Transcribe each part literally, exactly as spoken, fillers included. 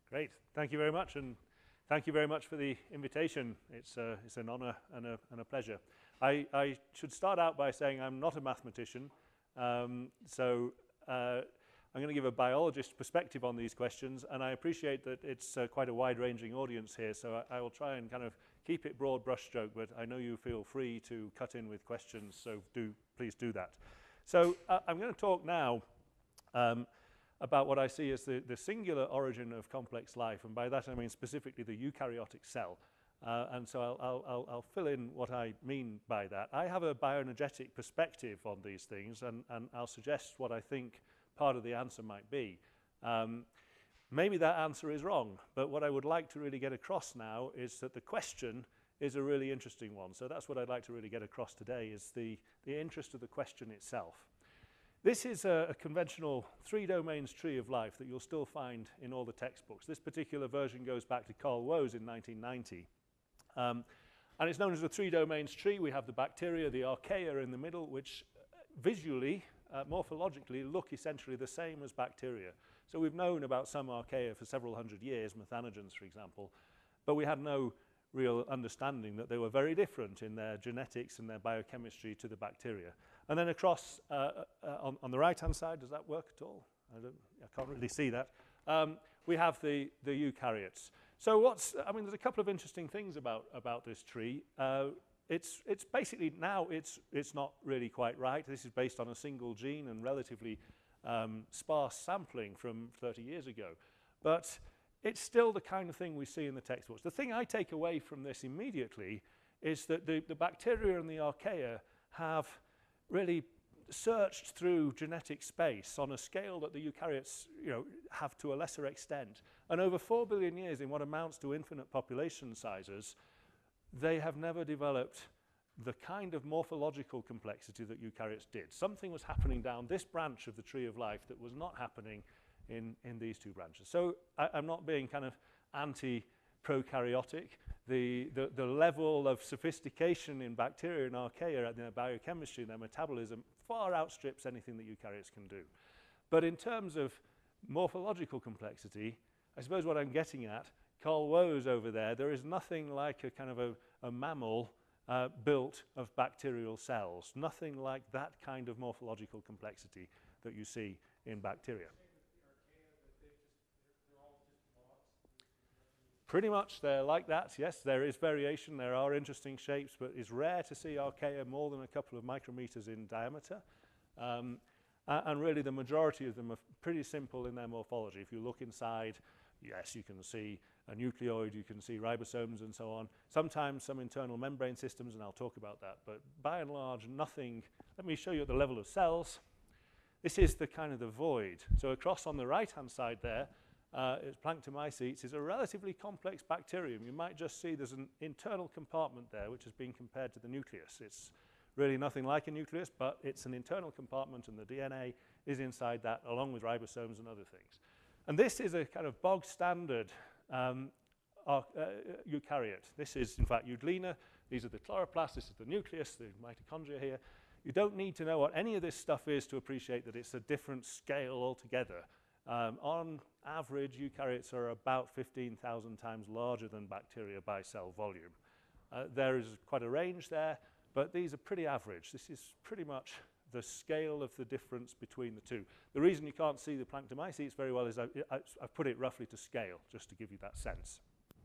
Great. Thank you very much, and thank you very much for the invitation. It's, uh, it's an honor and a, and a pleasure. I, I should start out by saying I'm not a mathematician, um, so uh, I'm going to give a biologist perspective on these questions, and I appreciate that it's uh, quite a wide-ranging audience here, so I, I will try and kind of keep it broad brushstroke, but I know you feel free to cut in with questions, so do please do that. So uh, I'm going to talk now um, about what I see as the, the singular origin of complex life, and by that I mean specifically the eukaryotic cell. Uh, and so I'll, I'll, I'll, I'll fill in what I mean by that. I have a bioenergetic perspective on these things, and, and I'll suggest what I think part of the answer might be. Um, maybe that answer is wrong, but what I would like to really get across now is that the question is a really interesting one. So that's what I'd like to really get across today, is the, the interest of the question itself. This is a, a conventional three domains tree of life that you'll still find in all the textbooks. This particular version goes back to Carl Woese in nineteen ninety. Um, and it's known as the three domains tree. We have the bacteria, the archaea in the middle, which visually, uh, morphologically, look essentially the same as bacteria. So we've known about some archaea for several hundred years, methanogens, for example, but we had no real understanding that they were very different in their genetics and their biochemistry to the bacteria. And then across, uh, uh, on, on the right-hand side, does that work at all? I, don't, I can't really see that. Um, we have the, the eukaryotes. So what's, I mean, there's a couple of interesting things about, about this tree. Uh, it's, it's basically, now it's, it's not really quite right. This is based on a single gene and relatively um, sparse sampling from thirty years ago. But it's still the kind of thing we see in the textbooks. The thing I take away from this immediately is that the, the bacteria and the archaea have really searched through genetic space on a scale that the eukaryotes, you know, have to a lesser extent. And over four billion years, in what amounts to infinite population sizes, they have never developed the kind of morphological complexity that eukaryotes did. Something was happening down this branch of the tree of life that was not happening in, in these two branches. So I, I'm not being kind of anti-prokaryotic. The, the, the level of sophistication in bacteria and archaea and their biochemistry and their metabolism far outstrips anything that eukaryotes can do. But in terms of morphological complexity, I suppose what I'm getting at, Carl Woese over there, there is nothing like a kind of a, a mammal uh, built of bacterial cells. Nothing like that kind of morphological complexity that you see in bacteria. Pretty much they're like that, yes. There is variation, there are interesting shapes, but it's rare to see archaea more than a couple of micrometers in diameter. Um, and really the majority of them are pretty simple in their morphology. If you look inside, yes, you can see a nucleoid, you can see ribosomes and so on. Sometimes some internal membrane systems, and I'll talk about that. But by and large, nothing. Let me show you at the level of cells. This is the kind of the void. So across on the right-hand side there, Uh, it's planktomycetes, is a relatively complex bacterium. You might just see there's an internal compartment there which has been compared to the nucleus. It's really nothing like a nucleus, but it's an internal compartment, and the D N A is inside that along with ribosomes and other things. And this is a kind of bog standard um, uh, eukaryote. This is in fact euglena. These are the chloroplasts, this is the nucleus, the mitochondria here. You don't need to know what any of this stuff is to appreciate that it's a different scale altogether. Um, on average, eukaryotes are about fifteen thousand times larger than bacteria by cell volume. Uh, there is quite a range there, but these are pretty average. This is pretty much the scale of the difference between the two. The reason you can't see the planktomycetes very well is I, I, I've put it roughly to scale, just to give you that sense.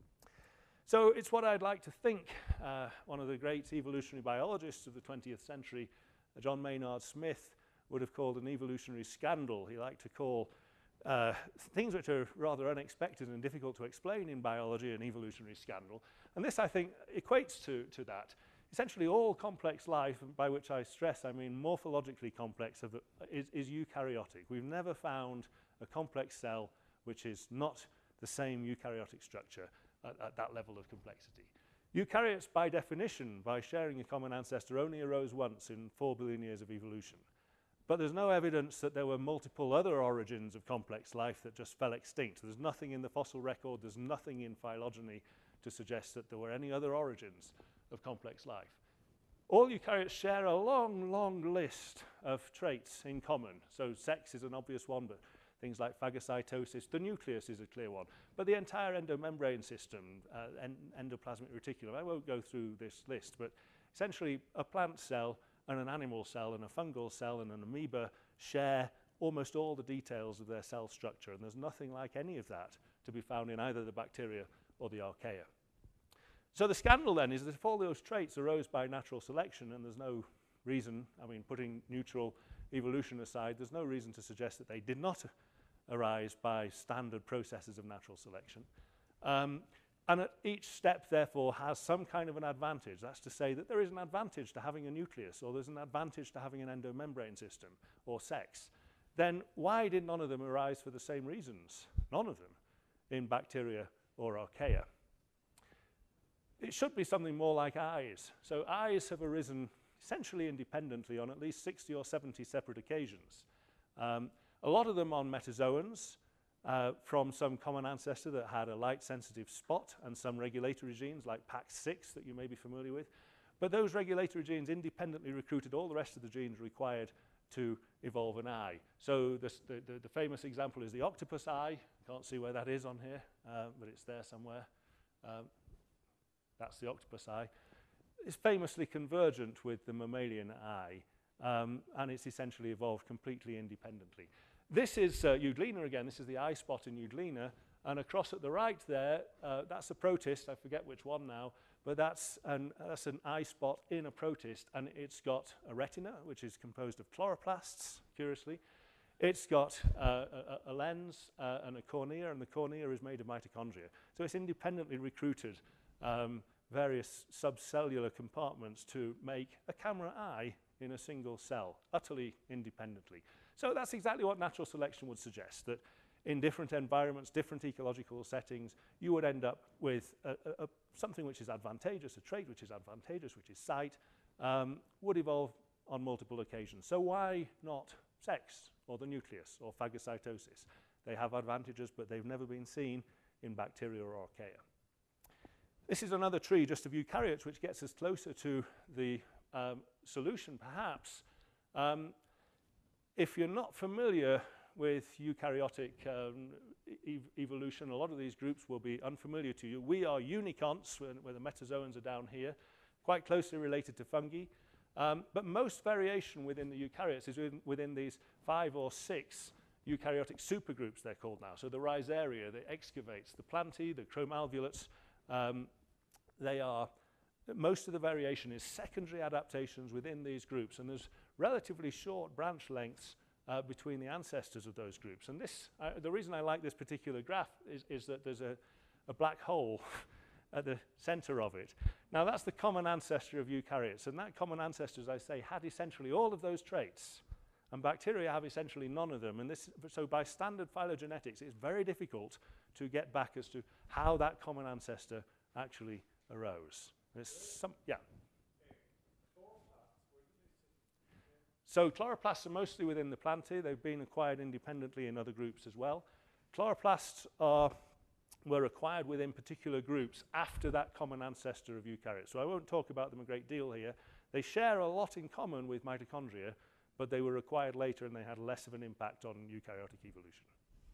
So it's what I'd like to think uh, one of the great evolutionary biologists of the twentieth century, John Maynard Smith, would have called an evolutionary scandal. He liked to call Uh, things which are rather unexpected and difficult to explain in biology an evolutionary scandal. And this, I think, equates to, to that. Essentially, all complex life, by which I stress, I mean morphologically complex, of, uh, is, is eukaryotic. We've never found a complex cell which is not the same eukaryotic structure at, at that level of complexity. Eukaryotes, by definition, by sharing a common ancestor, only arose once in four billion years of evolution. But there's no evidence that there were multiple other origins of complex life that just fell extinct. There's nothing in the fossil record, there's nothing in phylogeny to suggest that there were any other origins of complex life. All eukaryotes share a long, long list of traits in common. So sex is an obvious one, but things like phagocytosis. The nucleus is a clear one. But the entire endomembrane system, uh, en endoplasmic reticulum, I won't go through this list, but essentially a plant cell and an animal cell and a fungal cell and an amoeba share almost all the details of their cell structure, and there's nothing like any of that to be found in either the bacteria or the archaea. So the scandal then is that if all those traits arose by natural selection, and there's no reason, I mean, putting neutral evolution aside, there's no reason to suggest that they did not arise by standard processes of natural selection. Um, and at each step, therefore, has some kind of an advantage. That's to say that there is an advantage to having a nucleus, or there's an advantage to having an endomembrane system, or sex. Then why did none of them arise for the same reasons? None of them in bacteria or archaea. It should be something more like eyes. So eyes have arisen essentially independently on at least sixty or seventy separate occasions. Um, a lot of them on metazoans uh, from some common ancestor that had a light-sensitive spot and some regulatory genes like P A X six that you may be familiar with. But those regulatory genes independently recruited all the rest of the genes required to evolve an eye. So this, the, the, the famous example is the octopus eye. Can't see where that is on here, uh, but it's there somewhere. Um, that's the octopus eye. It's famously convergent with the mammalian eye, um, and it's essentially evolved completely independently. This is uh, Euglena again. This is the eye spot in Euglena, and across at the right there, uh, that's a protist. I forget which one now, but that's an, that's an eye spot in a protist, and it's got a retina, which is composed of chloroplasts, curiously. It's got uh, a, a lens uh, and a cornea, and the cornea is made of mitochondria. So it's independently recruited um, various subcellular compartments to make a camera eye in a single cell, utterly independently. So that's exactly what natural selection would suggest, that in different environments, different ecological settings, you would end up with a, a, a something which is advantageous, a trait which is advantageous, which is sight, um, would evolve on multiple occasions. So why not sex, or the nucleus, or phagocytosis? They have advantages, but they've never been seen in bacteria or archaea. This is another tree just of eukaryotes, which gets us closer to the um, solution, perhaps. Um, if you're not familiar with eukaryotic um, e evolution, a lot of these groups will be unfamiliar to you. We are uniconts, where, where the metazoans are down here, quite closely related to fungi. Um, but most variation within the eukaryotes is within, within these five or six eukaryotic supergroups, they're called now. So the rhizaria, the excavates, the plantae, the chromalvulates, um, they are, most of the variation is secondary adaptations within these groups, and there's relatively short branch lengths uh, between the ancestors of those groups. And this, uh, the reason I like this particular graph is, is that there's a, a black hole at the center of it. Now that's the common ancestor of eukaryotes, and that common ancestor, as I say, had essentially all of those traits, and bacteria have essentially none of them. And this, so by standard phylogenetics, it's very difficult to get back as to how that common ancestor actually arose. There's some, yeah. So chloroplasts are mostly within the plantae. They've been acquired independently in other groups as well. Chloroplasts are were acquired within particular groups after that common ancestor of eukaryotes. So I won't talk about them a great deal here. They share a lot in common with mitochondria, but they were acquired later and they had less of an impact on eukaryotic evolution.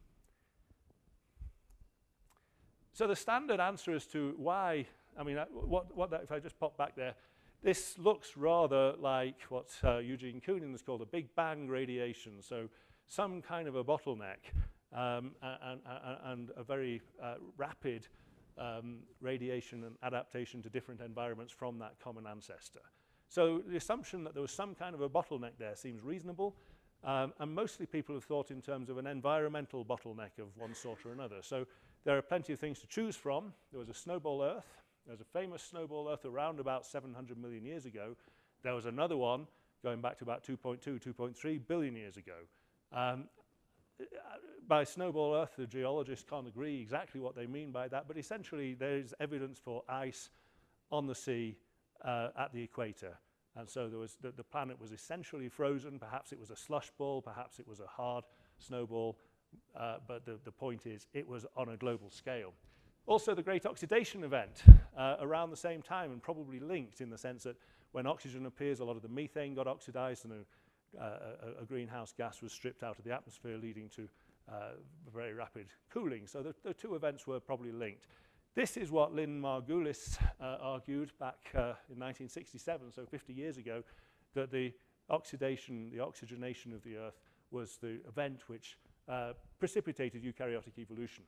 So the standard answer as to why, I mean, uh, what, what that, if I just pop back there, this looks rather like what uh, Eugene Koonin has called a Big Bang radiation, so some kind of a bottleneck. Um, and, and, and a very uh, rapid um, radiation and adaptation to different environments from that common ancestor. So the assumption that there was some kind of a bottleneck there seems reasonable, um, and mostly people have thought in terms of an environmental bottleneck of one sort or another. So there are plenty of things to choose from. There was a snowball Earth. There was a famous snowball Earth around about seven hundred million years ago. There was another one going back to about two point two, two point three billion years ago. Um, By snowball Earth, the geologists can't agree exactly what they mean by that, but essentially there is evidence for ice on the sea uh, at the equator. And so there was the, the planet was essentially frozen. Perhaps it was a slush ball, perhaps it was a hard snowball, uh, but the, the point is it was on a global scale. Also, the Great Oxidation Event uh, around the same time, and probably linked in the sense that when oxygen appears, a lot of the methane got oxidized and a, uh, a, a greenhouse gas was stripped out of the atmosphere, leading to uh, very rapid cooling. So the, the two events were probably linked. This is what Lynn Margulis uh, argued back uh, in nineteen sixty-seven, so fifty years ago, that the oxidation, the oxygenation of the Earth was the event which uh, precipitated eukaryotic evolution.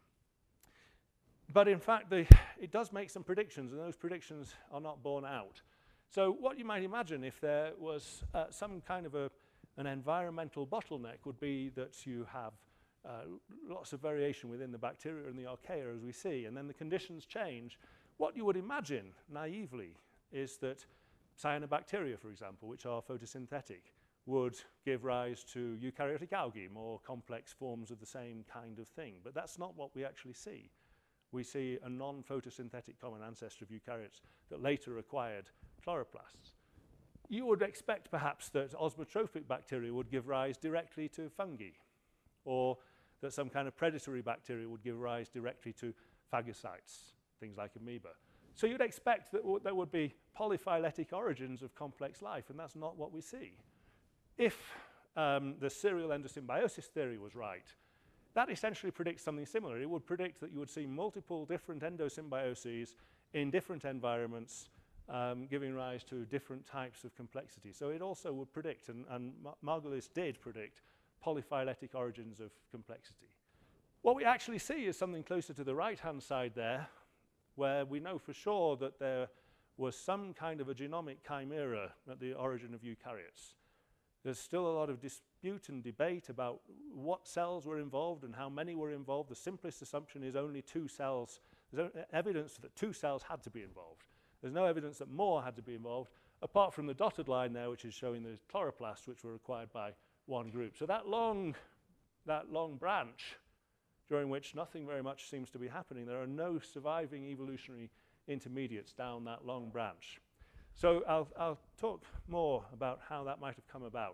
But in fact, the, it does make some predictions, and those predictions are not borne out. So what you might imagine if there was uh, some kind of a, an environmental bottleneck would be that you have uh, lots of variation within the bacteria and the archaea, as we see, and then the conditions change. What you would imagine, naively, is that cyanobacteria, for example, which are photosynthetic, would give rise to eukaryotic algae, more complex forms of the same kind of thing. But that's not what we actually see. We see a non-photosynthetic common ancestor of eukaryotes that later acquired chloroplasts. You would expect, perhaps, that osmotropic bacteria would give rise directly to fungi, or that some kind of predatory bacteria would give rise directly to phagocytes, things like amoeba. So you'd expect that there would be polyphyletic origins of complex life, and that's not what we see. If um, the serial endosymbiosis theory was right, that essentially predicts something similar. It would predict that you would see multiple different endosymbioses in different environments, um, giving rise to different types of complexity. So it also would predict, and, and Margulis did predict, polyphyletic origins of complexity. What we actually see is something closer to the right-hand side there, where we know for sure that there was some kind of a genomic chimera at the origin of eukaryotes. There's still a lot of dispute and debate about what cells were involved and how many were involved. The simplest assumption is only two cells. There's evidence that two cells had to be involved. There's no evidence that more had to be involved, apart from the dotted line there, which is showing the chloroplasts, which were acquired by one group. So that long, that long branch, during which nothing very much seems to be happening, there are no surviving evolutionary intermediates down that long branch. So I'll, I'll talk more about how that might have come about.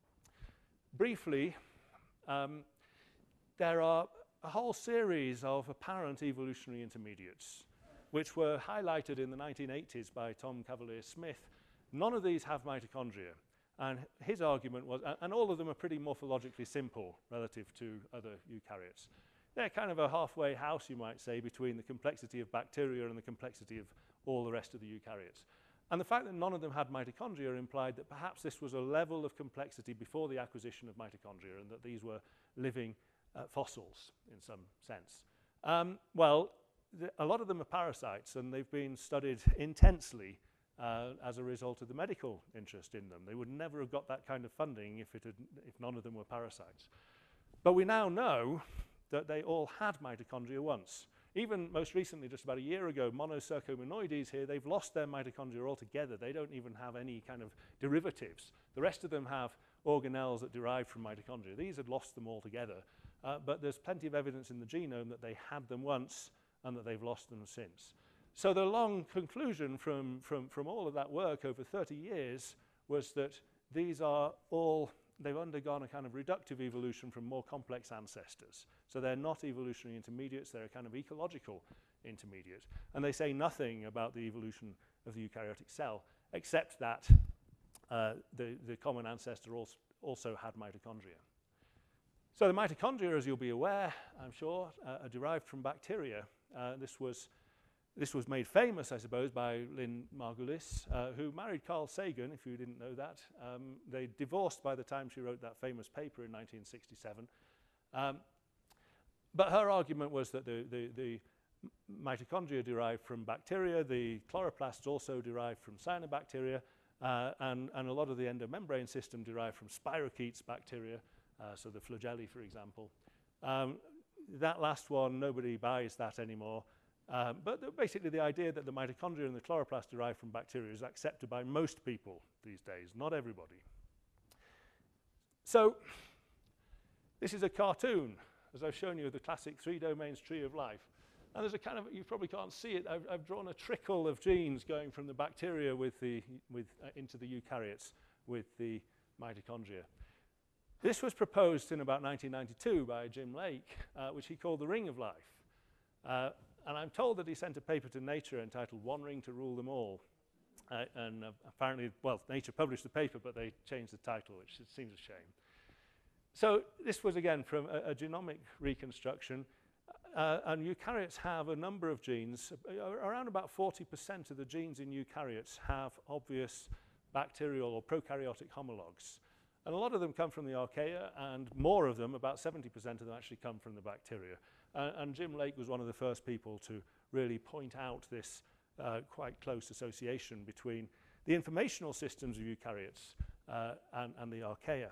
Briefly, um, there are a whole series of apparent evolutionary intermediates, which were highlighted in the nineteen eighties by Tom Cavalier-Smith. None of these have mitochondria. And his argument was, and, and all of them are pretty morphologically simple relative to other eukaryotes. They're kind of a halfway house, you might say, between the complexity of bacteria and the complexity of all the rest of the eukaryotes. And the fact that none of them had mitochondria implied that perhaps this was a level of complexity before the acquisition of mitochondria, and that these were living uh, fossils in some sense. Um, well, a lot of them are parasites, and they've been studied intensely uh, as a result of the medical interest in them. They would never have got that kind of funding if, it had, if none of them were parasites. But we now know that they all had mitochondria once. Even most recently, just about a year ago, monocercominoides here, they've lost their mitochondria altogether. They don't even have any kind of derivatives. The rest of them have organelles that derive from mitochondria. These had lost them altogether. Uh, but there's plenty of evidence in the genome that they had them once and that they've lost them since. So the long conclusion from, from, from all of that work over thirty years was that these are all, they've undergone a kind of reductive evolution from more complex ancestors. So they're not evolutionary intermediates, they're a kind of ecological intermediate. And they say nothing about the evolution of the eukaryotic cell, except that uh, the, the common ancestor also, also had mitochondria. So the mitochondria, as you'll be aware, I'm sure, uh, are derived from bacteria. Uh, this was This was made famous, I suppose, by Lynn Margulis, uh, who married Carl Sagan, if you didn't know that. Um, they divorced by the time she wrote that famous paper in nineteen sixty-seven. Um, but her argument was that the, the, the mitochondria derived from bacteria, the chloroplasts also derived from cyanobacteria, uh, and, and a lot of the endomembrane system derived from spirochetes bacteria, uh, so the flagellae, for example. Um, that last one, nobody buys that anymore. Um, but the, basically the idea that the mitochondria and the chloroplast derive from bacteria is accepted by most people these days, not everybody. So this is a cartoon, as I've shown you, of the classic three domains tree of life. And there's a kind of, you probably can't see it, I've, I've drawn a trickle of genes going from the bacteria with the, with, uh, into the eukaryotes with the mitochondria. This was proposed in about nineteen ninety-two by Jim Lake, uh, which he called the ring of life. Uh, And I'm told that he sent a paper to Nature entitled One Ring to Rule Them All. Uh, and uh, apparently, well, Nature published the paper, but they changed the title, which seems a shame. So this was, again, from a, a genomic reconstruction. Uh, and eukaryotes have a number of genes. Uh, around about forty percent of the genes in eukaryotes have obvious bacterial or prokaryotic homologs. And a lot of them come from the archaea, and more of them, about seventy percent of them, actually come from the bacteria. Uh, and Jim Lake was one of the first people to really point out this uh, quite close association between the informational systems of eukaryotes uh, and, and the archaea.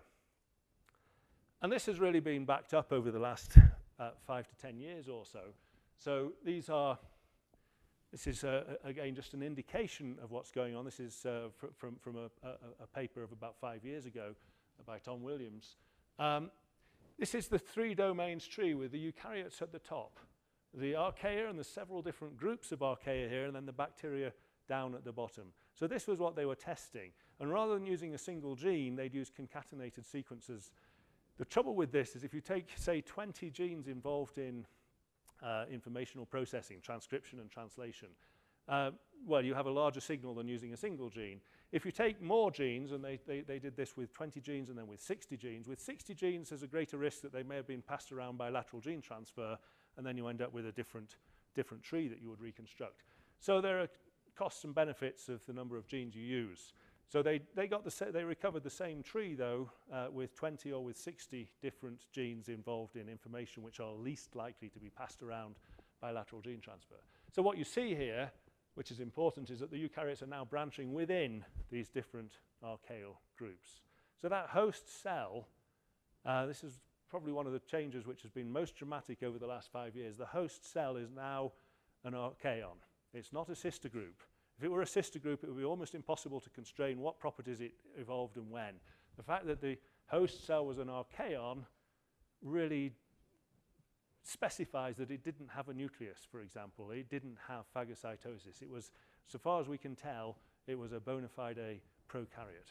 And this has really been backed up over the last uh, five to ten years or so. So these are, this is uh, again just an indication of what's going on. This is uh, fr from, from a, a, a paper of about five years ago by Tom Williams. Um, this is the three domains tree with the eukaryotes at the top, the archaea and the several different groups of archaea here, and then the bacteria down at the bottom. So this was what they were testing. And rather than using a single gene, they'd use concatenated sequences. The trouble with this is if you take, say, twenty genes involved in uh, informational processing, transcription and translation, uh, well, you have a larger signal than using a single gene. If you take more genes, and they, they, they did this with twenty genes and then with sixty genes, with sixty genes there's a greater risk that they may have been passed around by lateral gene transfer, and then you end up with a different, different tree that you would reconstruct. So there are costs and benefits of the number of genes you use. So they, they, got the they recovered the same tree, though, uh, with twenty or with sixty different genes involved in information which are least likely to be passed around by lateral gene transfer. So what you see here, which is important, is that the eukaryotes are now branching within these different archaeal groups. So that host cell, uh, this is probably one of the changes which has been most dramatic over the last five years. The host cell is now an archaeon. It's not a sister group. If it were a sister group, it would be almost impossible to constrain what properties it evolved and when. The fact that the host cell was an archaeon really specifies that it didn't have a nucleus, for example. It didn't have phagocytosis. It was, so far as we can tell, it was a bona fide prokaryote.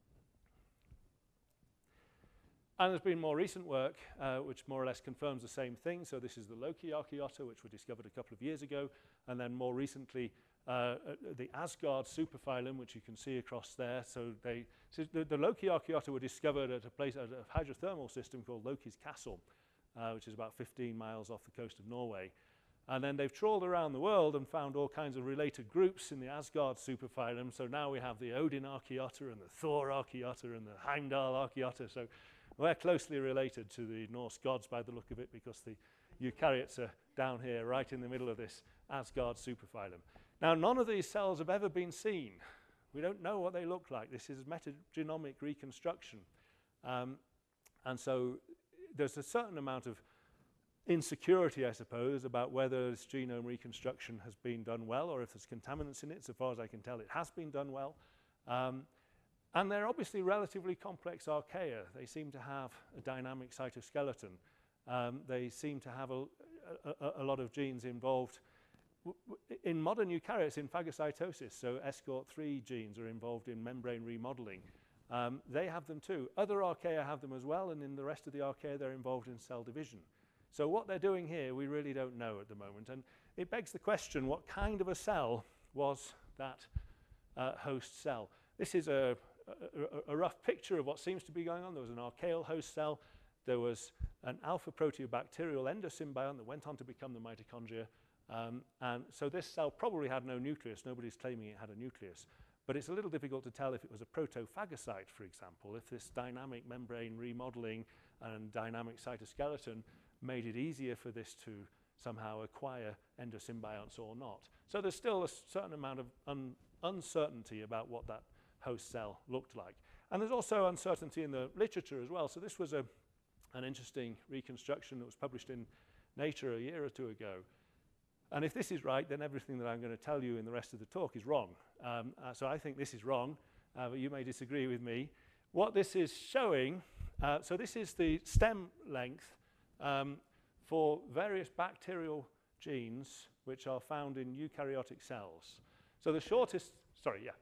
And there's been more recent work uh, which more or less confirms the same thing. So this is the Loki archaeota, which were discovered a couple of years ago, and then more recently uh, uh, the Asgard superphylum, which you can see across there. So they, so the, the Loki archaeota were discovered at a place, at a hydrothermal system called Loki's Castle, uh, which is about fifteen miles off the coast of Norway. And then they've trawled around the world and found all kinds of related groups in the Asgard superphylum. So now we have the Odin archaeota and the Thor archaeota and the Heimdall archaeota. So we're closely related to the Norse gods by the look of it, because the eukaryotes are down here right in the middle of this Asgard superphylum. Now, none of these cells have ever been seen. We don't know what they look like. This is metagenomic reconstruction. Um, and so there's a certain amount of insecurity, I suppose, about whether this genome reconstruction has been done well or if there's contaminants in it. So far as I can tell, it has been done well. Um, And they're obviously relatively complex archaea. They seem to have a dynamic cytoskeleton. Um, they seem to have a, a, a lot of genes involved. W w in modern eukaryotes, in phagocytosis, so S C O R three genes are involved in membrane remodeling. Um, they have them too. Other archaea have them as well, and in the rest of the archaea, they're involved in cell division. So what they're doing here, we really don't know at the moment. And it begs the question, what kind of a cell was that uh, host cell? This is a A, a rough picture of what seems to be going on. There was an archaeal host cell. There was an alpha proteobacterial endosymbiont that went on to become the mitochondria. Um, and so this cell probably had no nucleus. Nobody's claiming it had a nucleus. But it's a little difficult to tell if it was a protophagocyte, for example, if this dynamic membrane remodeling and dynamic cytoskeleton made it easier for this to somehow acquire endosymbionts or not. So there's still a certain amount of un uncertainty about what that host cell looked like. And there's also uncertainty in the literature as well. So this was a, an interesting reconstruction that was published in Nature a year or two ago. And if this is right, then everything that I'm going to tell you in the rest of the talk is wrong. Um, uh, so I think this is wrong, uh, but you may disagree with me. What this is showing, uh, so this is the stem length um, for various bacterial genes which are found in eukaryotic cells. So the shortest, sorry, yeah.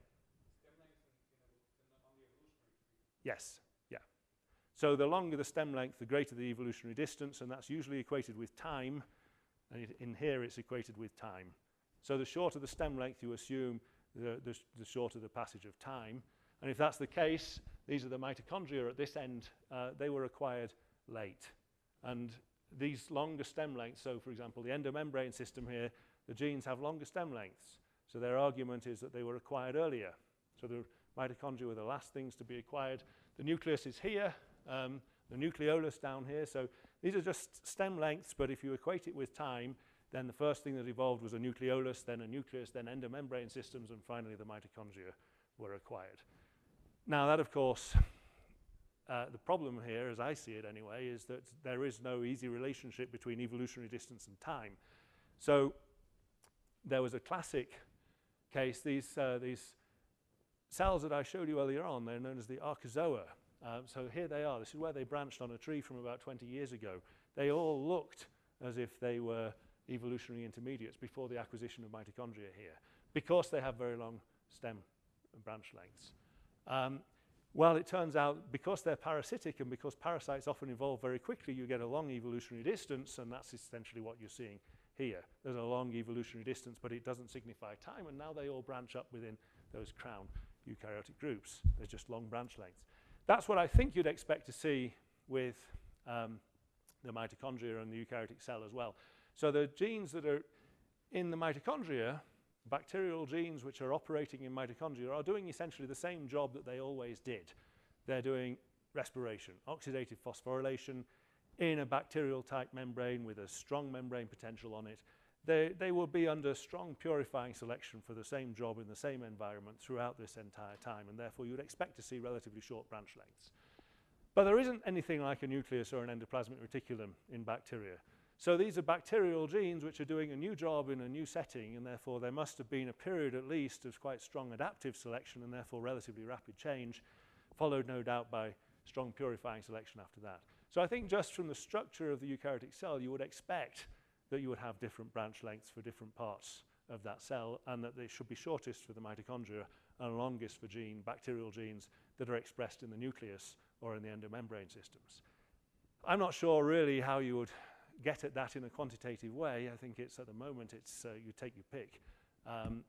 Yes, yeah. So the longer the stem length, the greater the evolutionary distance, and that's usually equated with time, and it, in here it's equated with time. So the shorter the stem length, you assume the, the, the shorter the passage of time. And if that's the case, these are the mitochondria at this end. Uh, they were acquired late. And these longer stem lengths, so for example, the endomembrane system here, the genes have longer stem lengths. So their argument is that they were acquired earlier. So the mitochondria were the last things to be acquired. The nucleus is here, um, the nucleolus down here. So these are just stem lengths, but if you equate it with time, then the first thing that evolved was a nucleolus, then a nucleus, then endomembrane systems, and finally the mitochondria were acquired. Now that, of course, uh, the problem here, as I see it anyway, is that there is no easy relationship between evolutionary distance and time. So there was a classic case, these, uh, these cells that I showed you earlier on, they're known as the archaeozoa. Um, so here they are. This is where they branched on a tree from about twenty years ago. They all looked as if they were evolutionary intermediates before the acquisition of mitochondria here, because they have very long stem and branch lengths. Um, well, it turns out because they're parasitic and because parasites often evolve very quickly, you get a long evolutionary distance, and that's essentially what you're seeing here. There's a long evolutionary distance, but it doesn't signify time, and now they all branch up within those crown eukaryotic groups. There's just long branch lengths. That's what I think you'd expect to see with um, the mitochondria and the eukaryotic cell as well. So the genes that are in the mitochondria, bacterial genes which are operating in mitochondria, are doing essentially the same job that they always did. They're doing respiration, oxidative phosphorylation in a bacterial type membrane with a strong membrane potential on it. They, they will be under strong purifying selection for the same job in the same environment throughout this entire time, and therefore you would expect to see relatively short branch lengths. But there isn't anything like a nucleus or an endoplasmic reticulum in bacteria. So these are bacterial genes which are doing a new job in a new setting, and therefore there must have been a period at least of quite strong adaptive selection and therefore relatively rapid change, followed no doubt by strong purifying selection after that. So I think just from the structure of the eukaryotic cell, you would expect that you would have different branch lengths for different parts of that cell, and that they should be shortest for the mitochondria and longest for gene, bacterial genes that are expressed in the nucleus or in the endomembrane systems. I'm not sure really how you would get at that in a quantitative way. I think it's at the moment it's uh, you take your pick. Um,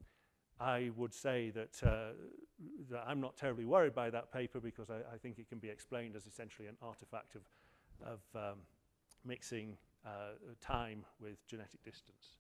I would say that, uh, that I'm not terribly worried by that paper because I, I think it can be explained as essentially an artifact of, of um, mixing uh, time with genetic distance.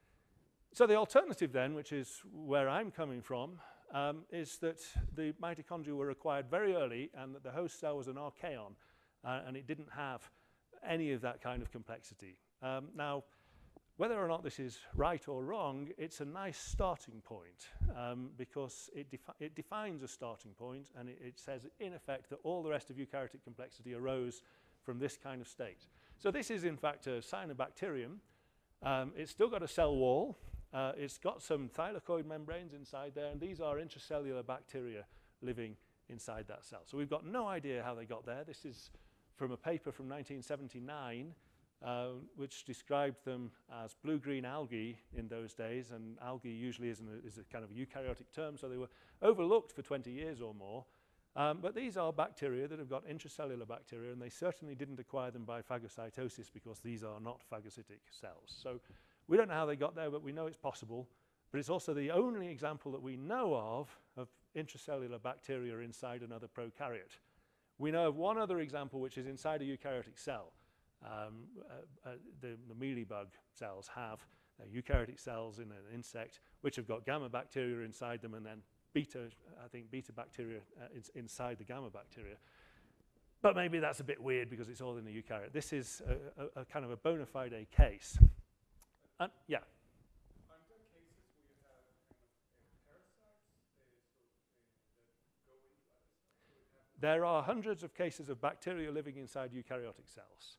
So the alternative then, which is where I'm coming from, um, is that the mitochondria were acquired very early and that the host cell was an archaeon, uh, and it didn't have any of that kind of complexity. Um, now, whether or not this is right or wrong, it's a nice starting point um, because it, defi it defines a starting point, and it, it says in effect that all the rest of eukaryotic complexity arose from this kind of state. So this is in fact a cyanobacterium. Um, it's still got a cell wall. Uh, it's got some thylakoid membranes inside there, and these are intracellular bacteria living inside that cell. So we've got no idea how they got there. This is from a paper from nineteen seventy-nine, uh, which described them as blue-green algae in those days, and algae usually is, an, is a kind of a eukaryotic term, so they were overlooked for twenty years or more. Um, but these are bacteria that have got intracellular bacteria, and they certainly didn't acquire them by phagocytosis because these are not phagocytic cells. So we don't know how they got there, but we know it's possible. But it's also the only example that we know of of intracellular bacteria inside another prokaryote. We know of one other example, which is inside a eukaryotic cell. Um, uh, uh, the, the mealybug cells have uh, eukaryotic cells in an insect, which have got gamma bacteria inside them, and then beta, I think beta bacteria uh, is inside the gamma bacteria. But maybe that's a bit weird because it's all in the eukaryote. This is a, a, a kind of a bona fide case. Uh, yeah. Aren't there cases where you have kind of uh, parasites uh, so, uh, that go into other cells? There are hundreds of cases of bacteria living inside eukaryotic cells,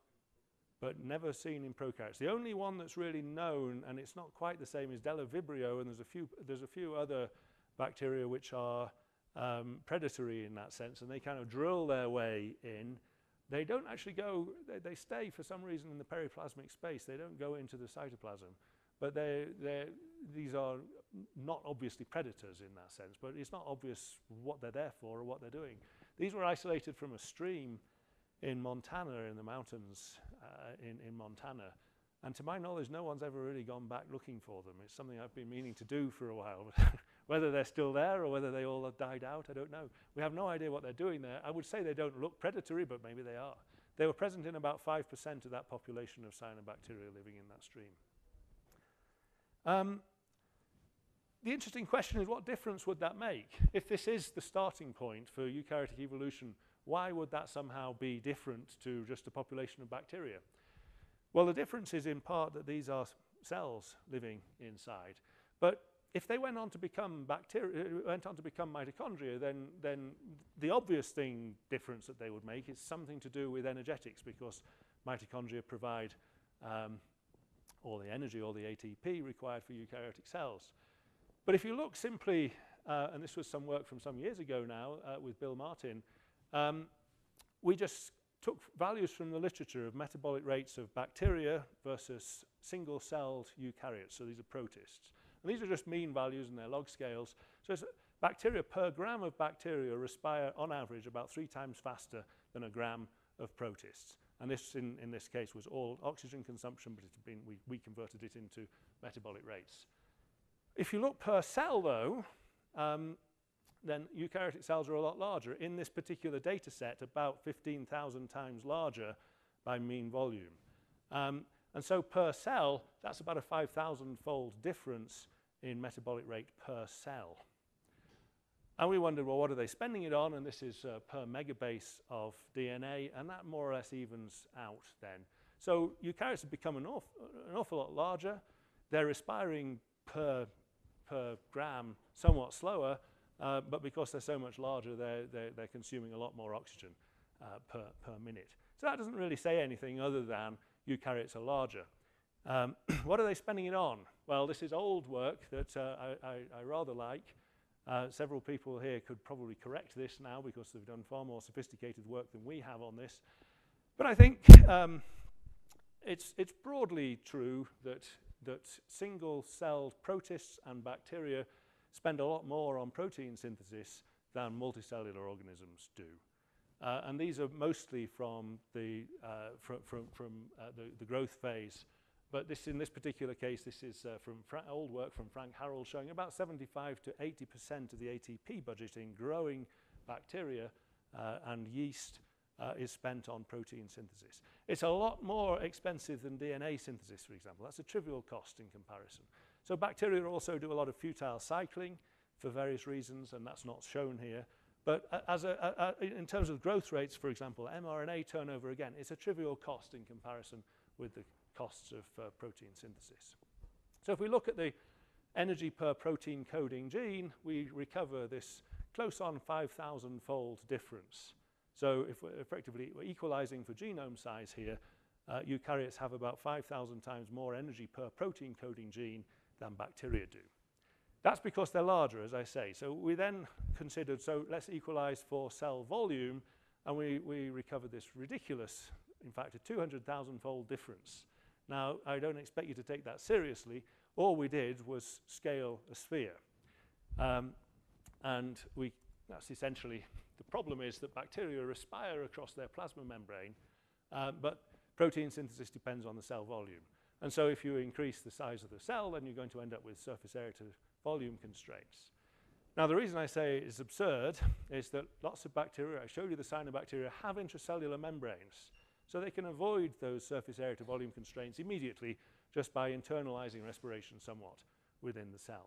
but never seen in prokaryotes. The only one that's really known, and it's not quite the same, is Vibrio, and there's a few, there's a few other bacteria which are um, predatory in that sense, and they kind of drill their way in. They don't actually go, they, they stay for some reason in the periplasmic space. They don't go into the cytoplasm, but they, they're, these are not obviously predators in that sense, but it's not obvious what they're there for or what they're doing. These were isolated from a stream in Montana, in the mountains uh, in, in Montana. And to my knowledge, no one's ever really gone back looking for them. It's something I've been meaning to do for a while, but Whether they're still there or whether they all have died out, I don't know. We have no idea what they're doing there. I would say they don't look predatory, but maybe they are. They were present in about five percent of that population of cyanobacteria living in that stream. Um, the interesting question is, what difference would that make? If this is the starting point for eukaryotic evolution, why would that somehow be different to just a population of bacteria? Well, the difference is in part that these are cells living inside. But if they went on to become bacteria, went on to become mitochondria, then, then the obvious thing difference that they would make is something to do with energetics, because mitochondria provide um, all the energy, all the A T P required for eukaryotic cells. But if you look simply, uh, and this was some work from some years ago now uh, with Bill Martin, um, we just took values from the literature of metabolic rates of bacteria versus single-celled eukaryotes. So these are protists. And these are just mean values and they're log scales. So it's bacteria per gram of bacteria respire on average about three times faster than a gram of protists. And this, in, in this case, was all oxygen consumption, but it's been, we, we converted it into metabolic rates. If you look per cell, though, um, then eukaryotic cells are a lot larger. In this particular data set, about fifteen thousand times larger by mean volume. Um, and so per cell, that's about a five thousand fold difference in metabolic rate per cell. And we wondered, well, what are they spending it on? And this is uh, per megabase of D N A, and that more or less evens out then. So eukaryotes have become an, awf an awful lot larger. They're respiring per, per gram somewhat slower, uh, but because they're so much larger, they're, they're, they're consuming a lot more oxygen uh, per, per minute. So that doesn't really say anything other than eukaryotes are larger. Um, what are they spending it on? Well, this is old work that uh, I, I, I rather like. Uh, several people here could probably correct this now because they've done far more sophisticated work than we have on this. But I think um, it's, it's broadly true that, that single-celled protists and bacteria spend a lot more on protein synthesis than multicellular organisms do. Uh, and these are mostly from the, uh, fr from, from uh, the, the growth phase. But this, in this particular case, this is uh, from old work from Frank Harold showing about seventy-five to eighty percent of the A T P budget in growing bacteria uh, and yeast uh, is spent on protein synthesis. It's a lot more expensive than D N A synthesis, for example. That's a trivial cost in comparison. So bacteria also do a lot of futile cycling for various reasons, and that's not shown here. But uh, as a, uh, in terms of growth rates, for example, mRNA turnover, again, it's a trivial cost in comparison with the costs of uh, protein synthesis. So if we look at the energy per protein coding gene, we recover this close on five thousand fold difference. So if we're effectively we're equalizing for genome size here, uh, eukaryotes have about five thousand times more energy per protein coding gene than bacteria do. That's because they're larger, as I say. So we then considered, so let's equalize for cell volume, and we, we recovered this ridiculous, in fact, a two hundred thousand fold difference. Now, I don't expect you to take that seriously. All we did was scale a sphere. Um, and we, that's essentially, the problem is that bacteria respire across their plasma membrane, uh, but protein synthesis depends on the cell volume. And so if you increase the size of the cell, then you're going to end up with surface area to volume constraints. Now, the reason I say it's absurd is that lots of bacteria, I showed you the cyanobacteria, have intracellular membranes. So they can avoid those surface area to volume constraints immediately just by internalizing respiration somewhat within the cell.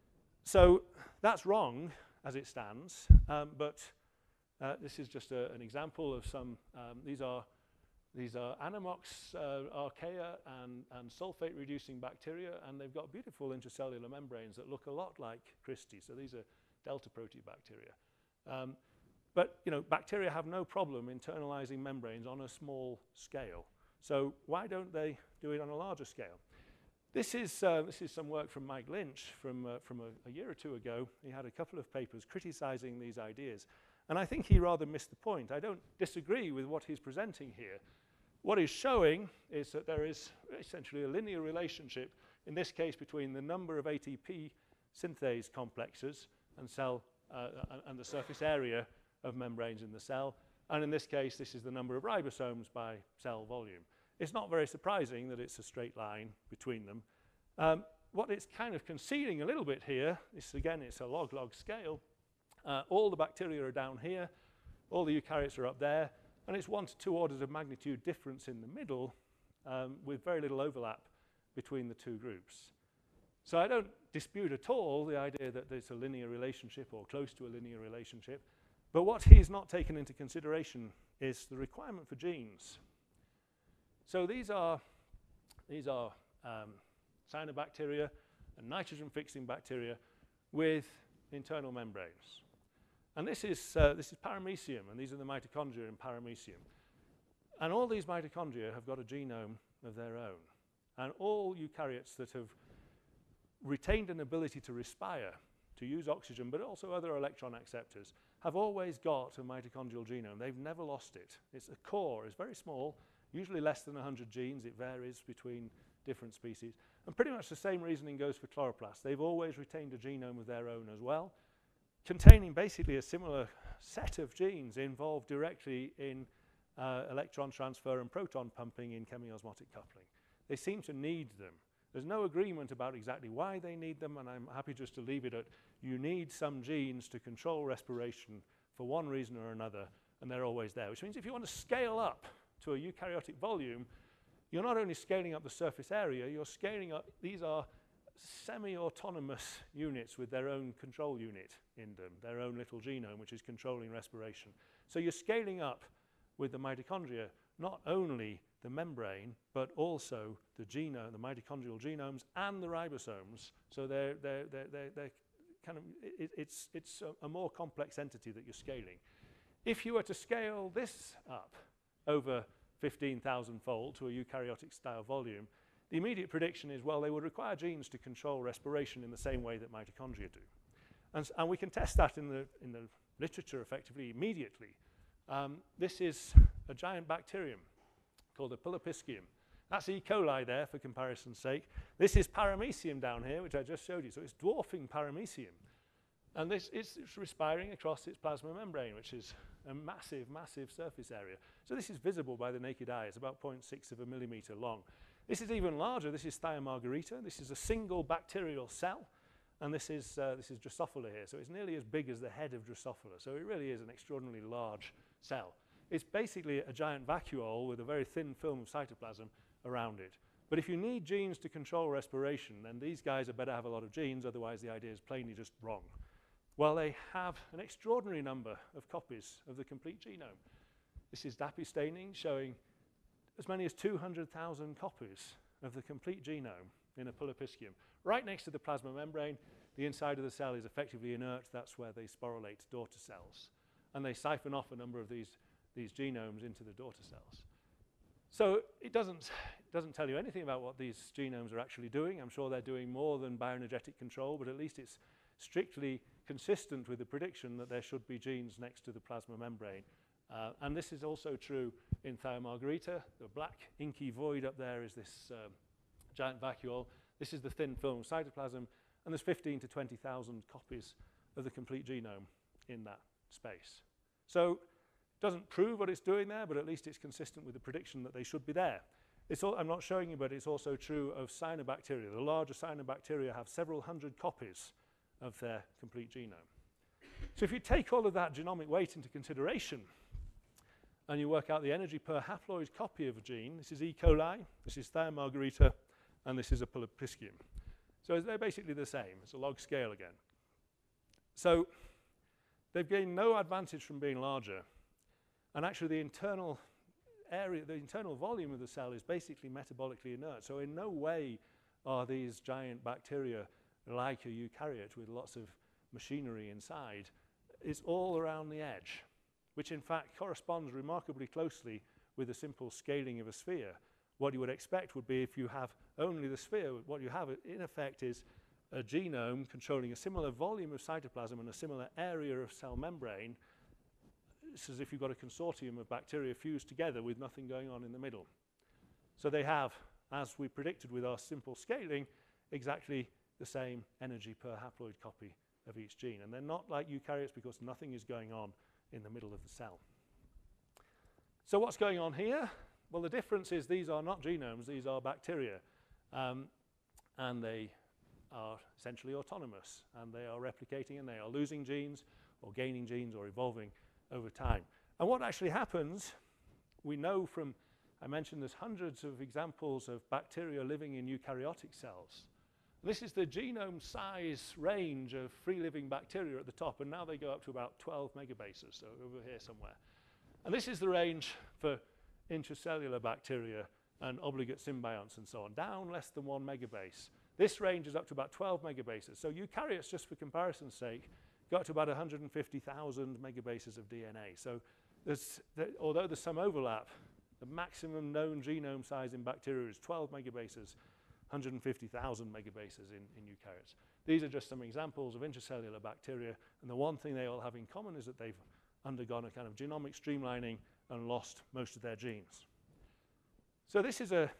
So that's wrong as it stands, um, but uh, this is just a, an example of some, um, these are, these are Anamox, uh, archaea, and, and sulfate-reducing bacteria, and they've got beautiful intracellular membranes that look a lot like Christie. So these are delta proteobacteria. Um, But you know, bacteria have no problem internalizing membranes on a small scale. So why don't they do it on a larger scale? This is, uh, this is some work from Mike Lynch from, uh, from a, a year or two ago. He had a couple of papers criticizing these ideas. And I think he rather missed the point. I don't disagree with what he's presenting here. What he's showing is that there is essentially a linear relationship, in this case, between the number of A T P synthase complexes and, cell, uh, and the surface area of membranes in the cell, and in this case this is the number of ribosomes by cell volume. It's not very surprising that it's a straight line between them, um, what it's kind of concealing a little bit here, this again, it's a log-log scale. Uh, all the bacteria are down here, all the eukaryotes are up there, and it's one to two orders of magnitude difference in the middle um, with very little overlap between the two groups. So I don't dispute at all the idea that there's a linear relationship or close to a linear relationship, but what he's not taken into consideration is the requirement for genes. So these are, these are um, cyanobacteria and nitrogen-fixing bacteria with internal membranes. And this is, uh, this is paramecium, and these are the mitochondria in paramecium. And all these mitochondria have got a genome of their own. And all eukaryotes that have retained an ability to respire, to use oxygen, but also other electron acceptors, have always got a mitochondrial genome. They've never lost it. It's a core, it's very small, usually less than one hundred genes. It varies between different species. And pretty much the same reasoning goes for chloroplasts. They've always retained a genome of their own as well, containing basically a similar set of genes involved directly in uh, electron transfer and proton pumping in chemiosmotic coupling. They seem to need them. There's no agreement about exactly why they need them, and I'm happy just to leave it at you need some genes to control respiration for one reason or another, and they're always there, which means if you want to scale up to a eukaryotic volume, you're not only scaling up the surface area, you're scaling up, these are semi-autonomous units with their own control unit in them, their own little genome, which is controlling respiration. So you're scaling up with the mitochondria, not only the membrane, but also the genome, the mitochondrial genomes, and the ribosomes. So they're, they're, they're, they're, they're kind of, it, it's, it's a, a more complex entity that you're scaling. If you were to scale this up over fifteen thousand fold to a eukaryotic style volume, the immediate prediction is, well, they would require genes to control respiration in the same way that mitochondria do. And, and we can test that in the, in the literature effectively immediately. Um, this is a giant bacterium called a Pilopiscium. That's E. coli there for comparison's sake. This is paramecium down here, which I just showed you. So it's dwarfing paramecium. And this is it's respiring across its plasma membrane, which is a massive, massive surface area. So this is visible by the naked eye. It's about zero point six of a millimeter long. This is even larger. This is Thiomargarita. This is a single bacterial cell. And this is, uh, this is Drosophila here. So it's nearly as big as the head of Drosophila. So it really is an extraordinarily large cell. It's basically a giant vacuole with a very thin film of cytoplasm around it. But if you need genes to control respiration, then these guys had better have a lot of genes, otherwise the idea is plainly just wrong. Well, they have an extraordinary number of copies of the complete genome. This is DAPI staining showing as many as two hundred thousand copies of the complete genome in a Pilopiscium. Right next to the plasma membrane, the inside of the cell is effectively inert. That's where they sporulate daughter cells. And they siphon off a number of these, these genomes into the daughter cells. So it doesn't, it doesn't tell you anything about what these genomes are actually doing. I'm sure they're doing more than bioenergetic control, but at least it's strictly consistent with the prediction that there should be genes next to the plasma membrane. Uh, and this is also true in Thiomargarita. The black inky void up there is this um, giant vacuole. This is the thin film cytoplasm, and there's fifteen to twenty thousand copies of the complete genome in that space. So it doesn't prove what it's doing there, but at least it's consistent with the prediction that they should be there. It's all, I'm not showing you, but it's also true of cyanobacteria. The larger cyanobacteria have several hundred copies of their complete genome. So if you take all of that genomic weight into consideration, and you work out the energy per haploid copy of a gene, this is E. coli, this is Thiomargarita, and this is a Pilopiscium. So they're basically the same. It's a log scale again. So they've gained no advantage from being larger. And actually the internal area, the internal volume of the cell is basically metabolically inert. So in no way are these giant bacteria like a eukaryote with lots of machinery inside. It's all around the edge, which in fact corresponds remarkably closely with a simple scaling of a sphere. What you would expect would be if you have only the sphere, what you have in effect is a genome controlling a similar volume of cytoplasm and a similar area of cell membrane. It's as if you've got a consortium of bacteria fused together with nothing going on in the middle. So they have, as we predicted with our simple scaling, exactly the same energy per haploid copy of each gene. And they're not like eukaryotes because nothing is going on in the middle of the cell. So what's going on here? Well, the difference is these are not genomes, these are bacteria. Um, and they are essentially autonomous, and they are replicating and they are losing genes or gaining genes or evolving over time. And what actually happens, we know from, I mentioned there's hundreds of examples of bacteria living in eukaryotic cells. This is the genome size range of free-living bacteria at the top, and now they go up to about twelve megabases, so over here somewhere. And this is the range for intracellular bacteria and obligate symbionts and so on, down less than one megabase. This range is up to about twelve megabases. So eukaryotes, just for comparison's sake, got to about one hundred fifty thousand megabases of D N A. So there's, there, although there's some overlap, the maximum known genome size in bacteria is twelve megabases, one hundred fifty thousand megabases in, in eukaryotes. These are just some examples of intracellular bacteria, and the one thing they all have in common is that they've undergone a kind of genomic streamlining and lost most of their genes. So this is a,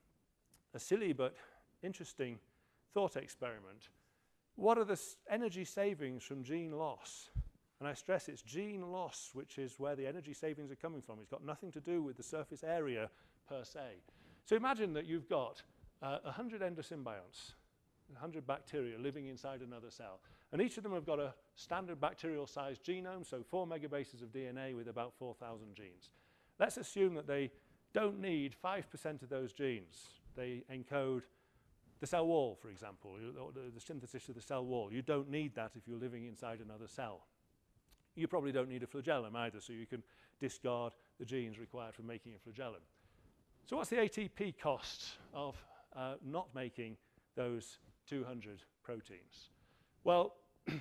a silly but interesting thought experiment. What are the energy savings from gene loss? And I stress it's gene loss, which is where the energy savings are coming from. It's got nothing to do with the surface area per se. So imagine that you've got uh, one hundred endosymbionts, one hundred bacteria living inside another cell. And each of them have got a standard bacterial-sized genome, so four megabases of D N A with about four thousand genes. Let's assume that they don't need five percent of those genes. They encode the cell wall, for example, or the, the synthesis of the cell wall. You don't need that if you're living inside another cell. You probably don't need a flagellum either, so you can discard the genes required for making a flagellum. So what's the A T P cost of uh, not making those two hundred proteins? Well,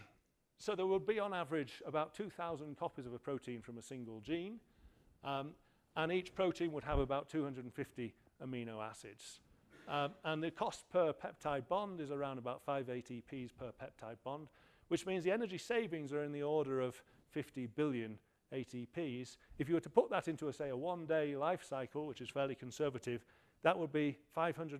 so there would be on average about two thousand copies of a protein from a single gene, um, and each protein would have about two hundred fifty amino acids. Um, and the cost per peptide bond is around about five A T Ps per peptide bond, which means the energy savings are in the order of fifty billion A T Ps. If you were to put that into, a, say, a one-day life cycle, which is fairly conservative, that would be five hundred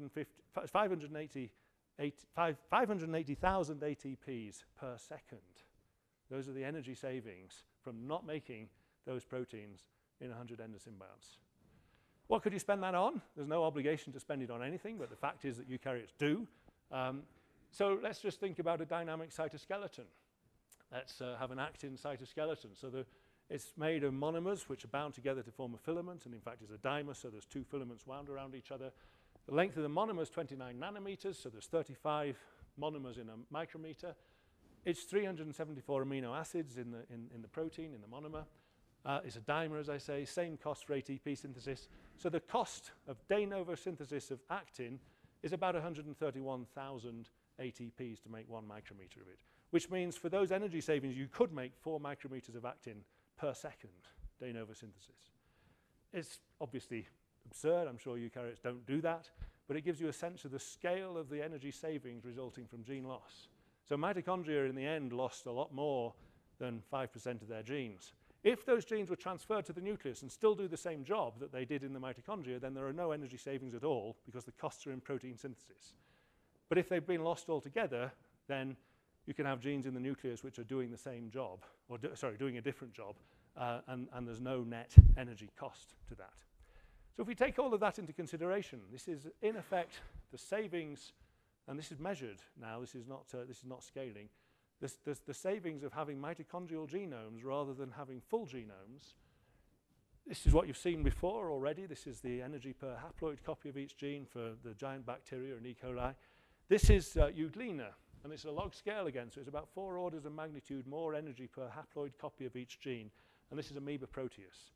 eighty thousand A T Ps per second. Those are the energy savings from not making those proteins in one hundred endosymbionts. What could you spend that on? There's no obligation to spend it on anything, but the fact is that eukaryotes do. Um, so let's just think about a dynamic cytoskeleton. Let's uh, have an actin cytoskeleton. So the, it's made of monomers, which are bound together to form a filament, and in fact is a dimer, so there's two filaments wound around each other. The length of the monomer is twenty-nine nanometers, so there's thirty-five monomers in a micrometer. It's three hundred seventy-four amino acids in the, in, in the protein, in the monomer. Uh, it's a dimer, as I say, same cost for A T P synthesis. So the cost of de novo synthesis of actin is about one hundred thirty-one thousand A T Ps to make one micrometer of it, which means for those energy savings, you could make four micrometers of actin per second, de novo synthesis. It's obviously absurd. I'm sure eukaryotes don't do that, but it gives you a sense of the scale of the energy savings resulting from gene loss. So mitochondria in the end lost a lot more than five percent of their genes. If those genes were transferred to the nucleus and still do the same job that they did in the mitochondria, then there are no energy savings at all because the costs are in protein synthesis. But if they've been lost altogether, then you can have genes in the nucleus which are doing the same job, or do, sorry, doing a different job, uh, and, and there's no net energy cost to that. So if we take all of that into consideration, this is in effect the savings, and this is measured now, this is not, uh, this is not scaling, this, this, the savings of having mitochondrial genomes rather than having full genomes. This is what you've seen before already. This is the energy per haploid copy of each gene for the giant bacteria and E. coli. This is uh, euglena, and it's a log scale again, so it's about four orders of magnitude more energy per haploid copy of each gene, and this is amoeba proteus.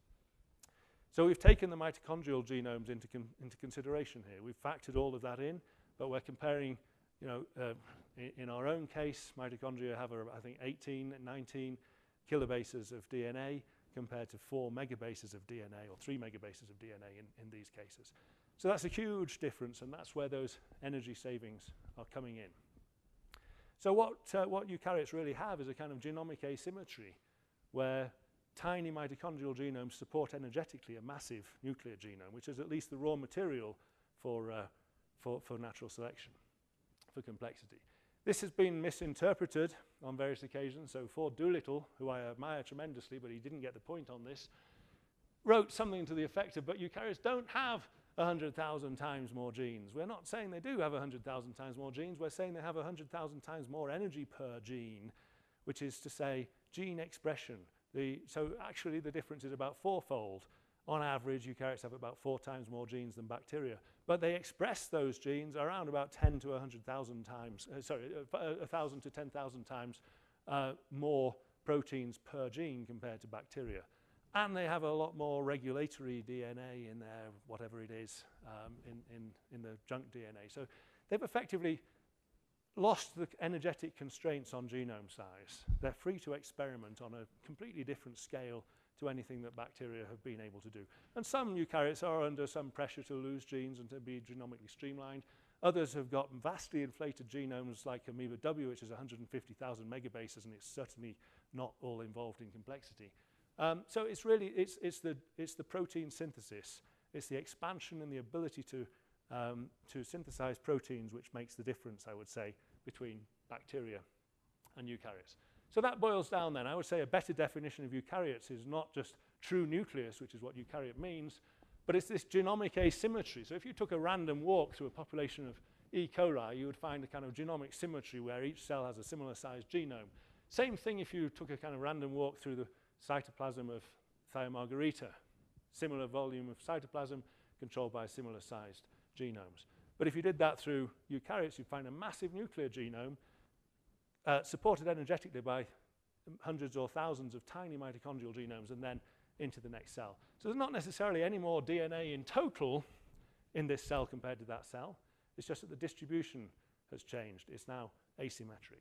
So we've taken the mitochondrial genomes into, con into consideration here. We've factored all of that in, but we're comparing, you know, uh, in, in our own case, mitochondria have, a, I think, eighteen, nineteen kilobases of D N A compared to four megabases of D N A, or three megabases of D N A in, in these cases. So that's a huge difference, and that's where those energy savings are coming in. So what, uh, what eukaryotes really have is a kind of genomic asymmetry, where tiny mitochondrial genomes support energetically a massive nuclear genome, which is at least the raw material for, uh, for, for natural selection, for complexity. This has been misinterpreted on various occasions. So Ford Doolittle, who I admire tremendously, but he didn't get the point on this, wrote something to the effect of, but eukaryotes don't have one hundred thousand times more genes. We're not saying they do have one hundred thousand times more genes. We're saying they have one hundred thousand times more energy per gene, which is to say gene expression. The, so actually the difference is about fourfold. On average, eukaryotes have about four times more genes than bacteria. But they express those genes around about ten to one hundred thousand times, uh, sorry, uh, one thousand to ten thousand times uh, more proteins per gene compared to bacteria. And they have a lot more regulatory D N A in there, whatever it is, um, in, in, in the junk D N A. So they've effectively lost the energetic constraints on genome size. They're free to experiment on a completely different scale to anything that bacteria have been able to do. And some eukaryotes are under some pressure to lose genes and to be genomically streamlined. Others have got vastly inflated genomes like amoeba W, which is one hundred fifty thousand megabases, and it's certainly not all involved in complexity. Um, so it's really, it's, it's, the, it's the protein synthesis. It's the expansion and the ability to, um, to synthesize proteins which makes the difference, I would say, between bacteria and eukaryotes. So that boils down then. I would say a better definition of eukaryotes is not just true nucleus, which is what eukaryote means, but it's this genomic asymmetry. So if you took a random walk through a population of E. coli, you would find a kind of genomic symmetry where each cell has a similar sized genome. Same thing if you took a kind of random walk through the cytoplasm of Thiomargarita. Similar volume of cytoplasm controlled by similar sized genomes. But if you did that through eukaryotes, you'd find a massive nuclear genome uh, supported energetically by hundreds or thousands of tiny mitochondrial genomes and then into the next cell. So there's not necessarily any more D N A in total in this cell compared to that cell. It's just that the distribution has changed. It's now asymmetric.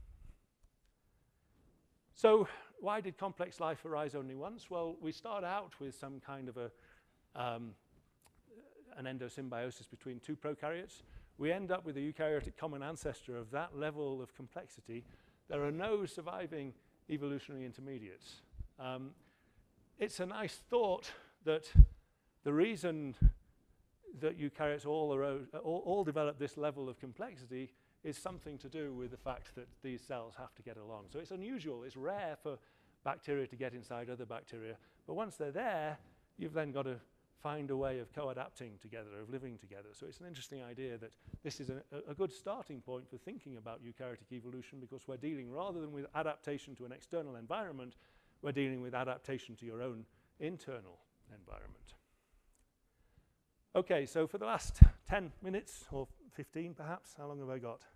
So why did complex life arise only once? Well, we start out with some kind of a, um, an endosymbiosis between two prokaryotes. We end up with a eukaryotic common ancestor of that level of complexity. There are no surviving evolutionary intermediates. Um, it's a nice thought that the reason that eukaryotes all, arose, all, all develop this level of complexity is something to do with the fact that these cells have to get along. So it's unusual, it's rare for bacteria to get inside other bacteria, but once they're there, you've then got to find a way of co-adapting together, of living together. So it's an interesting idea that this is a, a good starting point for thinking about eukaryotic evolution, because we're dealing, rather than with adaptation to an external environment, we're dealing with adaptation to your own internal environment. Okay, so for the last ten minutes, or fifteen perhaps, how long have I got?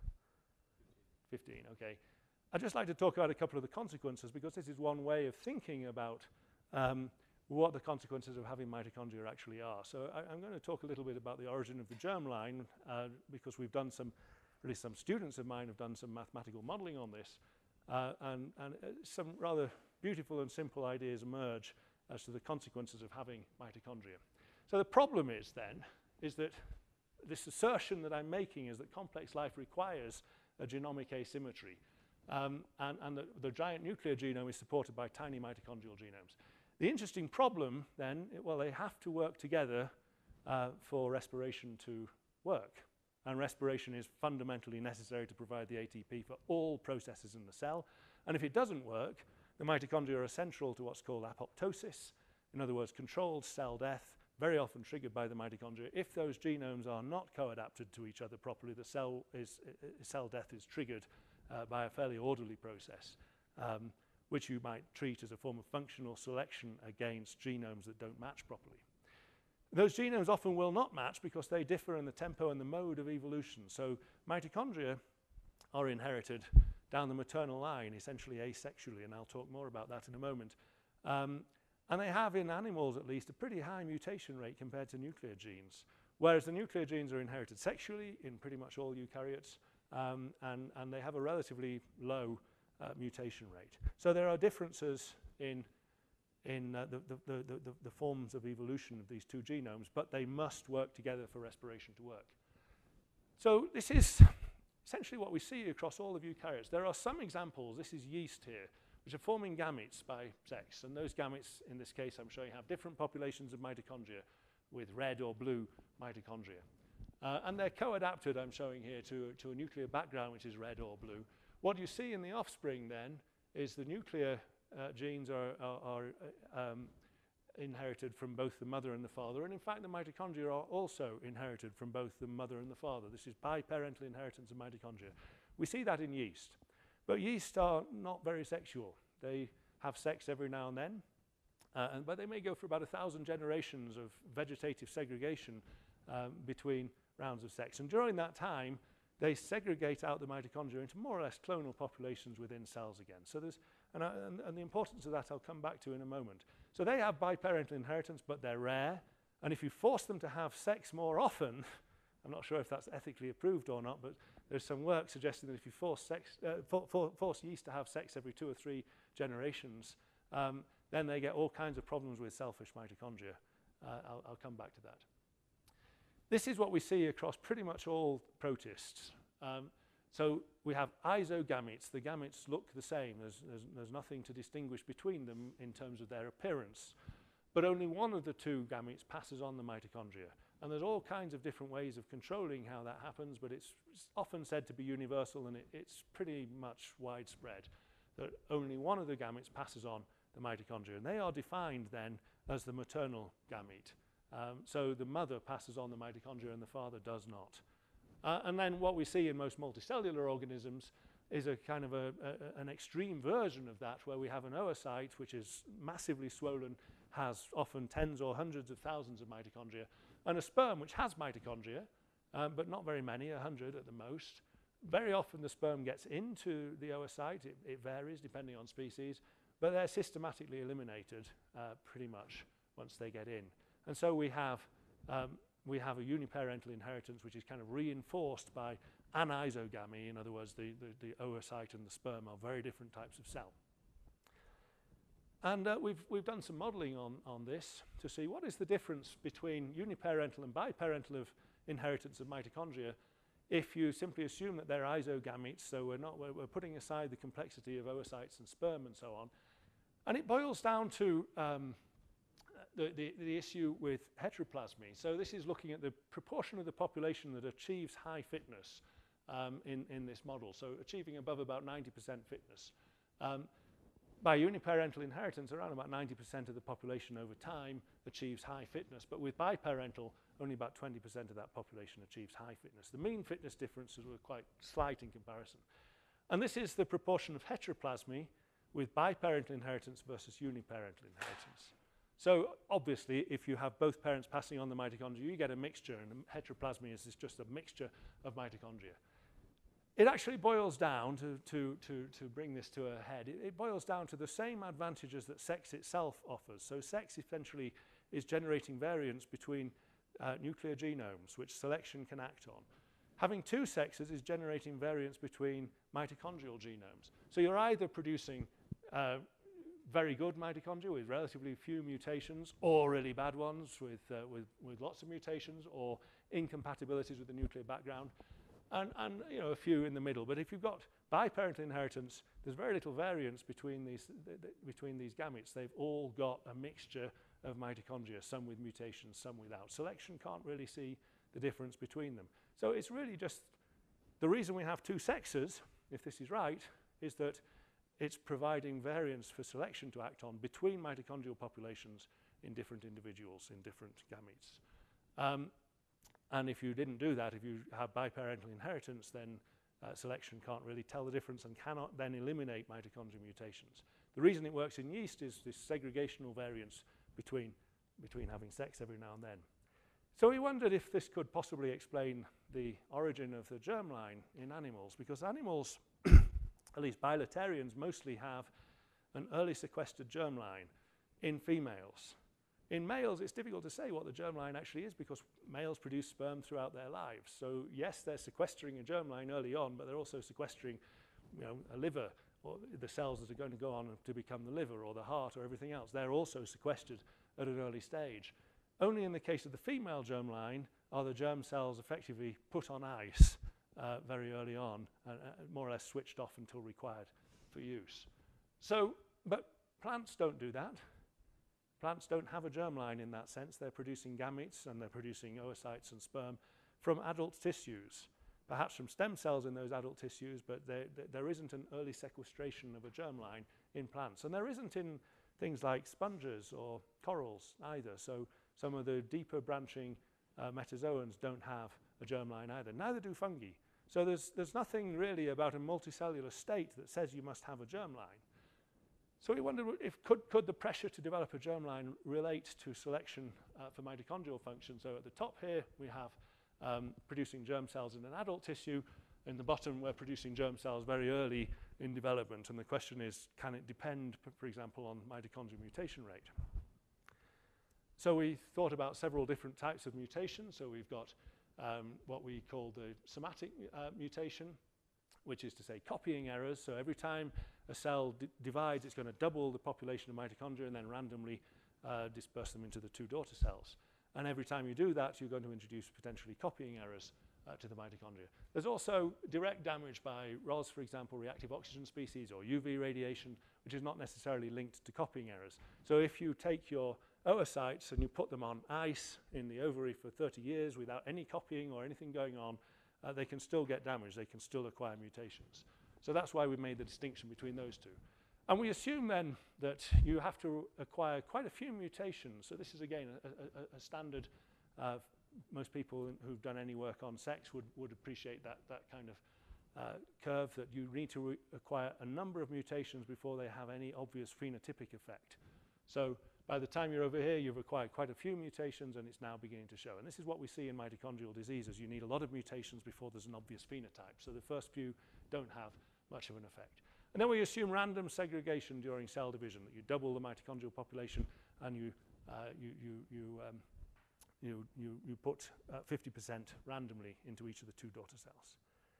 fifteen, okay. I'd just like to talk about a couple of the consequences, because this is one way of thinking about um, what the consequences of having mitochondria actually are. So I, I'm going to talk a little bit about the origin of the germline, uh, because we've done some, really some students of mine have done some mathematical modeling on this, uh, and, and uh, some rather beautiful and simple ideas emerge as to the consequences of having mitochondria. So the problem is then, is that this assertion that I'm making is that complex life requires a genomic asymmetry. Um, and and the, the giant nuclear genome is supported by tiny mitochondrial genomes. The interesting problem then, it, well, they have to work together uh, for respiration to work. And respiration is fundamentally necessary to provide the A T P for all processes in the cell. And if it doesn't work, the mitochondria are central to what's called apoptosis. In other words, controlled cell death, very often triggered by the mitochondria. If those genomes are not co-adapted to each other properly, the cell, is, uh, cell death is triggered uh, by a fairly orderly process, um, which you might treat as a form of functional selection against genomes that don't match properly. Those genomes often will not match because they differ in the tempo and the mode of evolution. So mitochondria are inherited down the maternal line, essentially asexually, and I'll talk more about that in a moment. Um, And they have, in animals at least, a pretty high mutation rate compared to nuclear genes, whereas the nuclear genes are inherited sexually in pretty much all eukaryotes, um, and, and they have a relatively low uh, mutation rate. So there are differences in, in uh, the, the, the, the, the forms of evolution of these two genomes, but they must work together for respiration to work. So this is essentially what we see across all of eukaryotes. There are some examples, this is yeast here, which are forming gametes by sex. And those gametes, in this case, I'm showing, have different populations of mitochondria with red or blue mitochondria. Uh, and they're co-adapted, I'm showing here, to, to a nuclear background, which is red or blue. What you see in the offspring, then, is the nuclear uh, genes are, are, are uh, um, inherited from both the mother and the father, and in fact the mitochondria are also inherited from both the mother and the father. This is biparental inheritance of mitochondria. We see that in yeast, but yeast are not very sexual. They have sex every now and then, uh, and, but they may go for about a thousand generations of vegetative segregation um, between rounds of sex, and during that time they segregate out the mitochondria into more or less clonal populations within cells again. So there's, and, I, and, and the importance of that I'll come back to in a moment. So they have biparental inheritance, but they're rare, and if you force them to have sex more often, I'm not sure if that's ethically approved or not, but there's some work suggesting that if you force, sex, uh, for, for, force yeast to have sex every two or three generations, um, then they get all kinds of problems with selfish mitochondria. Uh, I'll, I'll come back to that. This is what we see across pretty much all protists. Um, so we have isogametes. The gametes look the same. There's, there's, there's nothing to distinguish between them in terms of their appearance. But only one of the two gametes passes on the mitochondria. And there's all kinds of different ways of controlling how that happens, but it's often said to be universal, and it, it's pretty much widespread, that only one of the gametes passes on the mitochondria. And they are defined then as the maternal gamete. Um, so the mother passes on the mitochondria and the father does not. Uh, and then what we see in most multicellular organisms is a kind of a, a, an extreme version of that, where we have an oocyte which is massively swollen, has often tens or hundreds of thousands of mitochondria, and a sperm which has mitochondria, um, but not very many, a hundred at the most. Very often the sperm gets into the oocyte. It, it varies depending on species, but they're systematically eliminated uh, pretty much once they get in. And so we have, um, we have a uniparental inheritance which is kind of reinforced by anisogamy. In other words, the, the, the oocyte and the sperm are very different types of cell. And uh, we've, we've done some modeling on, on this to see what is the difference between uniparental and biparental of inheritance of mitochondria if you simply assume that they're isogametes, so we're, not, we're, we're putting aside the complexity of oocytes and sperm and so on. And it boils down to um, the, the, the issue with heteroplasmy. So this is looking at the proportion of the population that achieves high fitness um, in, in this model, so achieving above about ninety percent fitness. Um, By uniparental inheritance, around about ninety percent of the population over time achieves high fitness, but with biparental, only about twenty percent of that population achieves high fitness. The mean fitness differences were quite slight in comparison. And this is the proportion of heteroplasmy with biparental inheritance versus uniparental inheritance. So obviously, if you have both parents passing on the mitochondria, you get a mixture, and heteroplasmy is just a mixture of mitochondria. It actually boils down, to, to, to, to bring this to a head, it, it boils down to the same advantages that sex itself offers. So sex essentially is generating variance between uh, nuclear genomes, which selection can act on. Having two sexes is generating variance between mitochondrial genomes. So you're either producing uh, very good mitochondria with relatively few mutations, or really bad ones with, uh, with, with lots of mutations, or incompatibilities with the nuclear background. And, and you know, a few in the middle. But if you've got biparental inheritance, there's very little variance between these, th th between these gametes. They've all got a mixture of mitochondria, some with mutations, some without. Selection can't really see the difference between them. So it's really just, the reason we have two sexes, if this is right, is that it's providing variance for selection to act on between mitochondrial populations in different individuals, in different gametes. Um, And if you didn't do that, if you have biparental inheritance, then uh, selection can't really tell the difference and cannot then eliminate mitochondrial mutations. The reason it works in yeast is this segregational variance between, between having sex every now and then. So we wondered if this could possibly explain the origin of the germline in animals, because animals, at least bilaterians, mostly have an early sequestered germline in females. In males, it's difficult to say what the germline actually is, because males produce sperm throughout their lives. So yes, they're sequestering a germline early on, but they're also sequestering, you know, a liver, or the cells that are going to go on to become the liver or the heart or everything else. They're also sequestered at an early stage. Only in the case of the female germline are the germ cells effectively put on ice uh, very early on, and uh, more or less switched off until required for use. So, but plants don't do that. Plants don't have a germline in that sense. They're producing gametes and they're producing oocytes and sperm from adult tissues, perhaps from stem cells in those adult tissues, but there, there isn't an early sequestration of a germline in plants. And there isn't in things like sponges or corals either. So some of the deeper branching uh, metazoans don't have a germline either. Neither do fungi. So there's, there's nothing really about a multicellular state that says you must have a germline. So we wondered if could, could the pressure to develop a germline relate to selection uh, for mitochondrial function. So at the top here we have um, producing germ cells in an adult tissue. In the bottom we're producing germ cells very early in development. And the question is, can it depend, for example, on mitochondrial mutation rate? So we thought about several different types of mutations. So we've got um, what we call the somatic uh, mutation, which is to say copying errors. So every time a cell divides, it's going to double the population of mitochondria and then randomly uh, disperse them into the two daughter cells. And every time you do that, you're going to introduce potentially copying errors uh, to the mitochondria. There's also direct damage by R O S, for example, reactive oxygen species, or U V radiation, which is not necessarily linked to copying errors. So if you take your oocytes and you put them on ice in the ovary for thirty years without any copying or anything going on, uh, they can still get damaged. They can still acquire mutations. So that's why we made the distinction between those two. And we assume then that you have to acquire quite a few mutations. So this is, again, a, a, a standard. Uh, most people who've done any work on sex would, would appreciate that, that kind of uh, curve, that you need to acquire a number of mutations before they have any obvious phenotypic effect. So by the time you're over here, you've acquired quite a few mutations, and it's now beginning to show. And this is what we see in mitochondrial diseases. You need a lot of mutations before there's an obvious phenotype. So the first few don't have much of an effect. And then we assume random segregation during cell division, that you double the mitochondrial population and you, uh, you, you, you, um, you, you, you put uh, fifty percent randomly into each of the two daughter cells.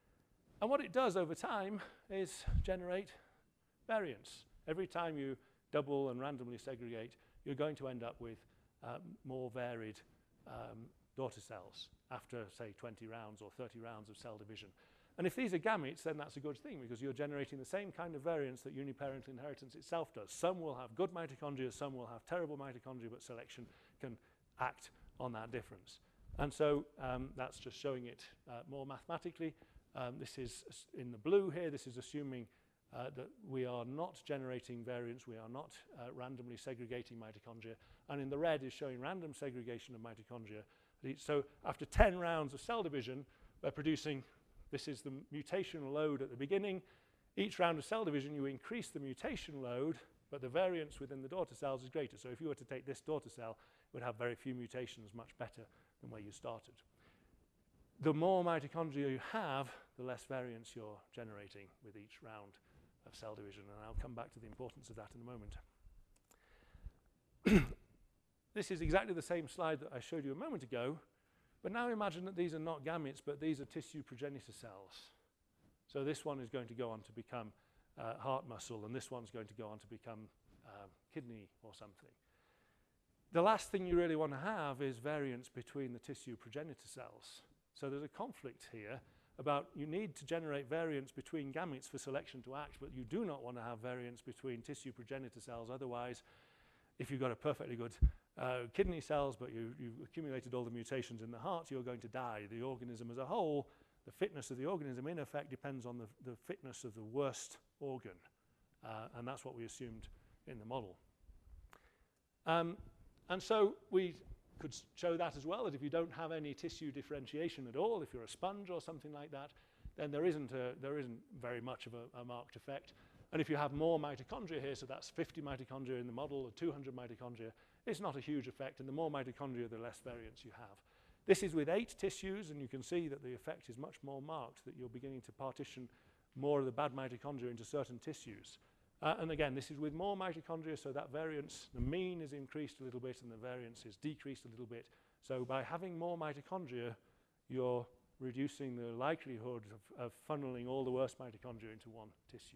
And what it does over time is generate variance. Every time you double and randomly segregate, you're going to end up with um, more varied um, daughter cells after, say, twenty rounds or thirty rounds of cell division. And if these are gametes, then that's a good thing, because you're generating the same kind of variance that uniparental inheritance itself does. Some will have good mitochondria, some will have terrible mitochondria, but selection can act on that difference. And so um, that's just showing it uh, more mathematically. Um, this is in the blue here. This is assuming uh, that we are not generating variance. We are not uh, randomly segregating mitochondria. And in the red is showing random segregation of mitochondria. So after ten rounds of cell division, we're producing, this is the mutational load at the beginning. Each round of cell division, you increase the mutation load, but the variance within the daughter cells is greater. So if you were to take this daughter cell, it would have very few mutations, much better than where you started. The more mitochondria you have, the less variance you're generating with each round of cell division. And I'll come back to the importance of that in a moment. This is exactly the same slide that I showed you a moment ago. But now imagine that these are not gametes, but these are tissue progenitor cells. So this one is going to go on to become uh, heart muscle, and this one's going to go on to become uh, kidney or something. The last thing you really want to have is variance between the tissue progenitor cells. So there's a conflict here about you need to generate variance between gametes for selection to act, but you do not want to have variance between tissue progenitor cells. Otherwise, if you've got a perfectly good uh, kidney cells, but you, you've accumulated all the mutations in the heart, you're going to die. The organism as a whole, the fitness of the organism, in effect, depends on the, the fitness of the worst organ. Uh, and that's what we assumed in the model. Um, and so we could show that as well, that if you don't have any tissue differentiation at all, if you're a sponge or something like that, then there isn't, a, there isn't very much of a, a marked effect. And if you have more mitochondria here, so that's fifty mitochondria in the model or two hundred mitochondria, it's not a huge effect. And the more mitochondria, the less variance you have. This is with eight tissues, and you can see that the effect is much more marked, that you're beginning to partition more of the bad mitochondria into certain tissues. Uh, and again, this is with more mitochondria, so that variance, the mean is increased a little bit and the variance is decreased a little bit. So by having more mitochondria, you're reducing the likelihood of, of funneling all the worst mitochondria into one tissue.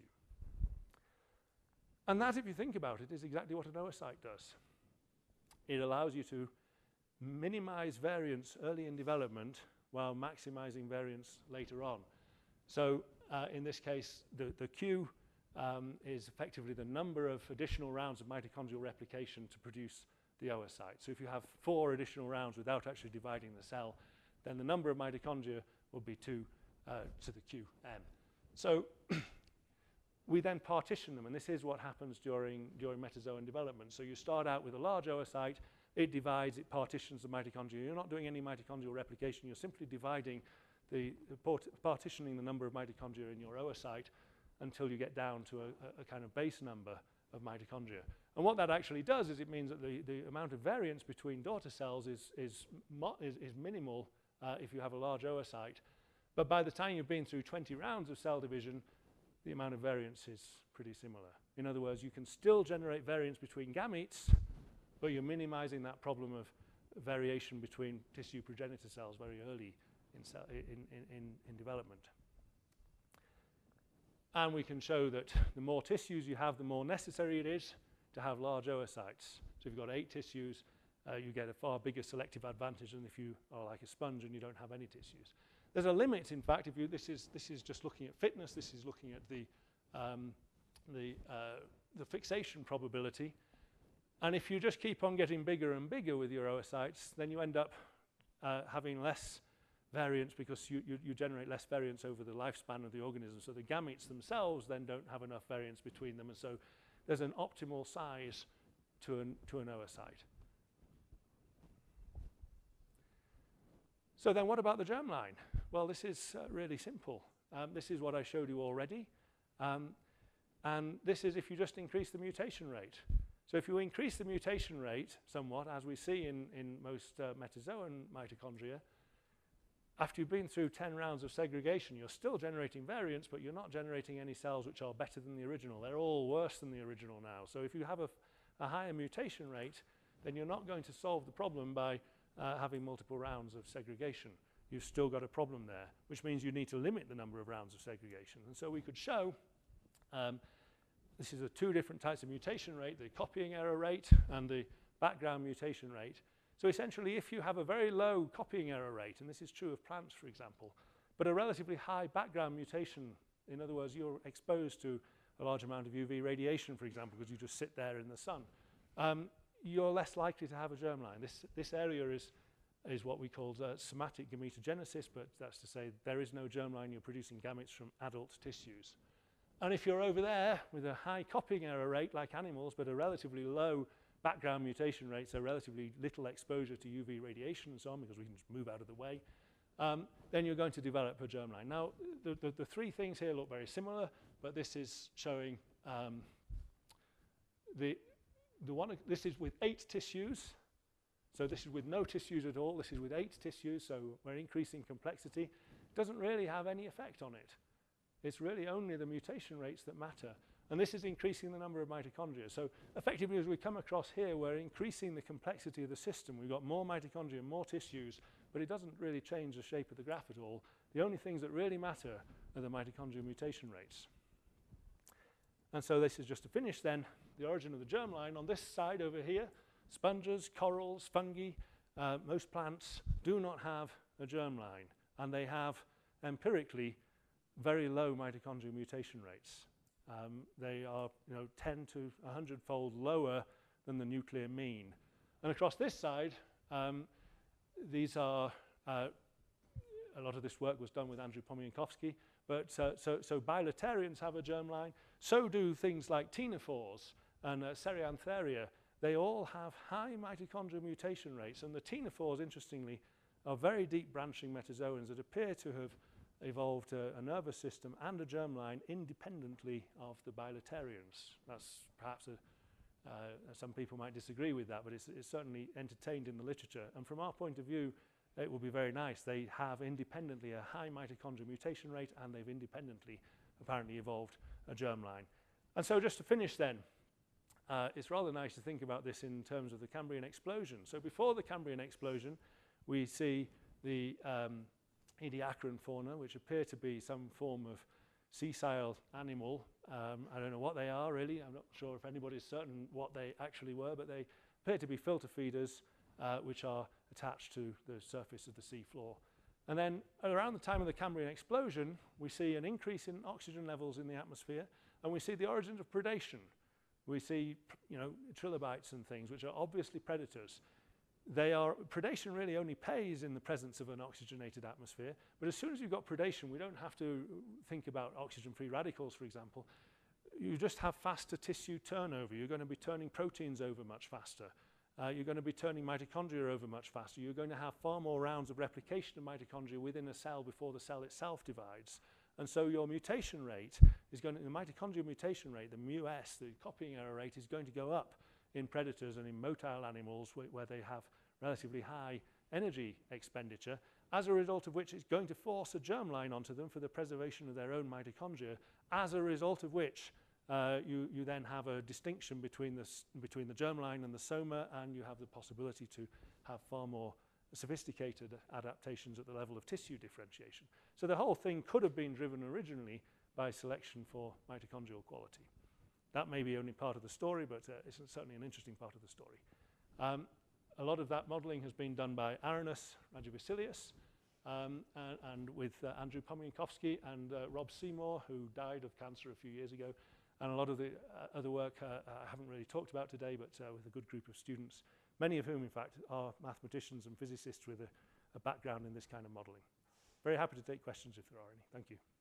And that, if you think about it, is exactly what an oocyte does. It allows you to minimize variance early in development while maximizing variance later on. So uh, in this case, the, the Q um, is effectively the number of additional rounds of mitochondrial replication to produce the oocyte. So if you have four additional rounds without actually dividing the cell, then the number of mitochondria will be two uh, to the Q M. So we then partition them, and this is what happens during, during metazoan development. So you start out with a large oocyte, it divides, it partitions the mitochondria. You're not doing any mitochondrial replication, you're simply dividing the, the part partitioning the number of mitochondria in your oocyte until you get down to a, a, a kind of base number of mitochondria. And what that actually does is it means that the, the amount of variance between daughter cells is, is, is, is minimal uh, if you have a large oocyte. But by the time you've been through twenty rounds of cell division, the amount of variance is pretty similar. In other words, you can still generate variance between gametes, but you're minimizing that problem of variation between tissue progenitor cells very early in, cell in, in, in, in development. And we can show that the more tissues you have, the more necessary it is to have large oocytes. So if you've got eight tissues, uh, you get a far bigger selective advantage than if you are like a sponge and you don't have any tissues. There's a limit, in fact, if you, this is, this is just looking at fitness, this is looking at the, um, the, uh, the fixation probability. And if you just keep on getting bigger and bigger with your oocytes, then you end up uh, having less variance because you, you, you generate less variance over the lifespan of the organism. So the gametes themselves then don't have enough variance between them, and so there's an optimal size to an, to an oocyte. So then what about the germline? Well, this is uh, really simple. Um, this is what I showed you already. Um, and this is if you just increase the mutation rate. So if you increase the mutation rate somewhat, as we see in, in most uh, metazoan mitochondria, after you've been through ten rounds of segregation, you're still generating variance, but you're not generating any cells which are better than the original. They're all worse than the original now. So if you have a, a higher mutation rate, then you're not going to solve the problem by uh, having multiple rounds of segregation. You've still got a problem there, which means you need to limit the number of rounds of segregation. And so we could show, um, this is the two different types of mutation rate, the copying error rate and the background mutation rate. So essentially, if you have a very low copying error rate, and this is true of plants, for example, but a relatively high background mutation, in other words, you're exposed to a large amount of U V radiation, for example, because you just sit there in the sun, um, you're less likely to have a germline. This, this area is, is what we call uh, somatic gametogenesis, but that's to say there is no germline, you're producing gametes from adult tissues. And if you're over there with a high copying error rate like animals, but a relatively low background mutation rate, so relatively little exposure to U V radiation and so on, because we can just move out of the way, um, then you're going to develop a germline. Now, the, the, the three things here look very similar, but this is showing um, the, the one, this is with eight tissues. So this is with no tissues at all. This is with eight tissues, so we're increasing complexity. It doesn't really have any effect on it. It's really only the mutation rates that matter. And this is increasing the number of mitochondria. So effectively, as we come across here, we're increasing the complexity of the system. We've got more mitochondria, more tissues, but it doesn't really change the shape of the graph at all. The only things that really matter are the mitochondrial mutation rates. And so this is just to finish then, the origin of the germline. On this side over here, sponges, corals, fungi, uh, most plants do not have a germline, and they have empirically very low mitochondrial mutation rates. Um, they are, you know, ten to one hundred fold lower than the nuclear mean. And across this side, um, these are, uh, a lot of this work was done with Andrew Pomiankowski, but uh, so, so bilaterians have a germline, so do things like ctenophores and uh, Ceriantheria. They all have high mitochondrial mutation rates, and the ctenophores, interestingly, are very deep branching metazoans that appear to have evolved a, a nervous system and a germline independently of the bilaterians. That's perhaps, a, uh, some people might disagree with that, but it's, it's certainly entertained in the literature. And from our point of view, it will be very nice. They have independently a high mitochondrial mutation rate, and they've independently apparently evolved a germline. And so just to finish then, uh, it's rather nice to think about this in terms of the Cambrian explosion. So before the Cambrian explosion, we see the um, Ediacaran fauna, which appear to be some form of sessile animal. Um, I don't know what they are really. I'm not sure if anybody's certain what they actually were, but they appear to be filter feeders, uh, which are attached to the surface of the sea floor. And then around the time of the Cambrian explosion, we see an increase in oxygen levels in the atmosphere, and we see the origins of predation. We see, you know, trilobites and things, which are obviously predators. They are, predation really only pays in the presence of an oxygenated atmosphere, but as soon as you've got predation, we don't have to think about oxygen-free radicals, for example. you just have faster tissue turnover. You're going to be turning proteins over much faster. Uh, you're going to be turning mitochondria over much faster. You're going to have far more rounds of replication of mitochondria within a cell before the cell itself divides. And so your mutation rate is going to, the mitochondrial mutation rate, the mu S, the copying error rate, is going to go up in predators and in motile animals wh where they have relatively high energy expenditure, as a result of which it's going to force a germline onto them for the preservation of their own mitochondria, as a result of which uh, you, you then have a distinction between the, between the germline and the soma, and you have the possibility to have far more sophisticated adaptations at the level of tissue differentiation. So the whole thing could have been driven originally by selection for mitochondrial quality. That may be only part of the story, but uh, it's certainly an interesting part of the story. Um, a lot of that modeling has been done by Aranus Rajavasilius, um, and, and with uh, Andrew Pomiankovsky and uh, Rob Seymour, who died of cancer a few years ago. And a lot of the uh, other work uh, I haven't really talked about today, but uh, with a good group of students, many of whom, in fact, are mathematicians and physicists with a, a background in this kind of modeling. Very happy to take questions if there are any. Thank you.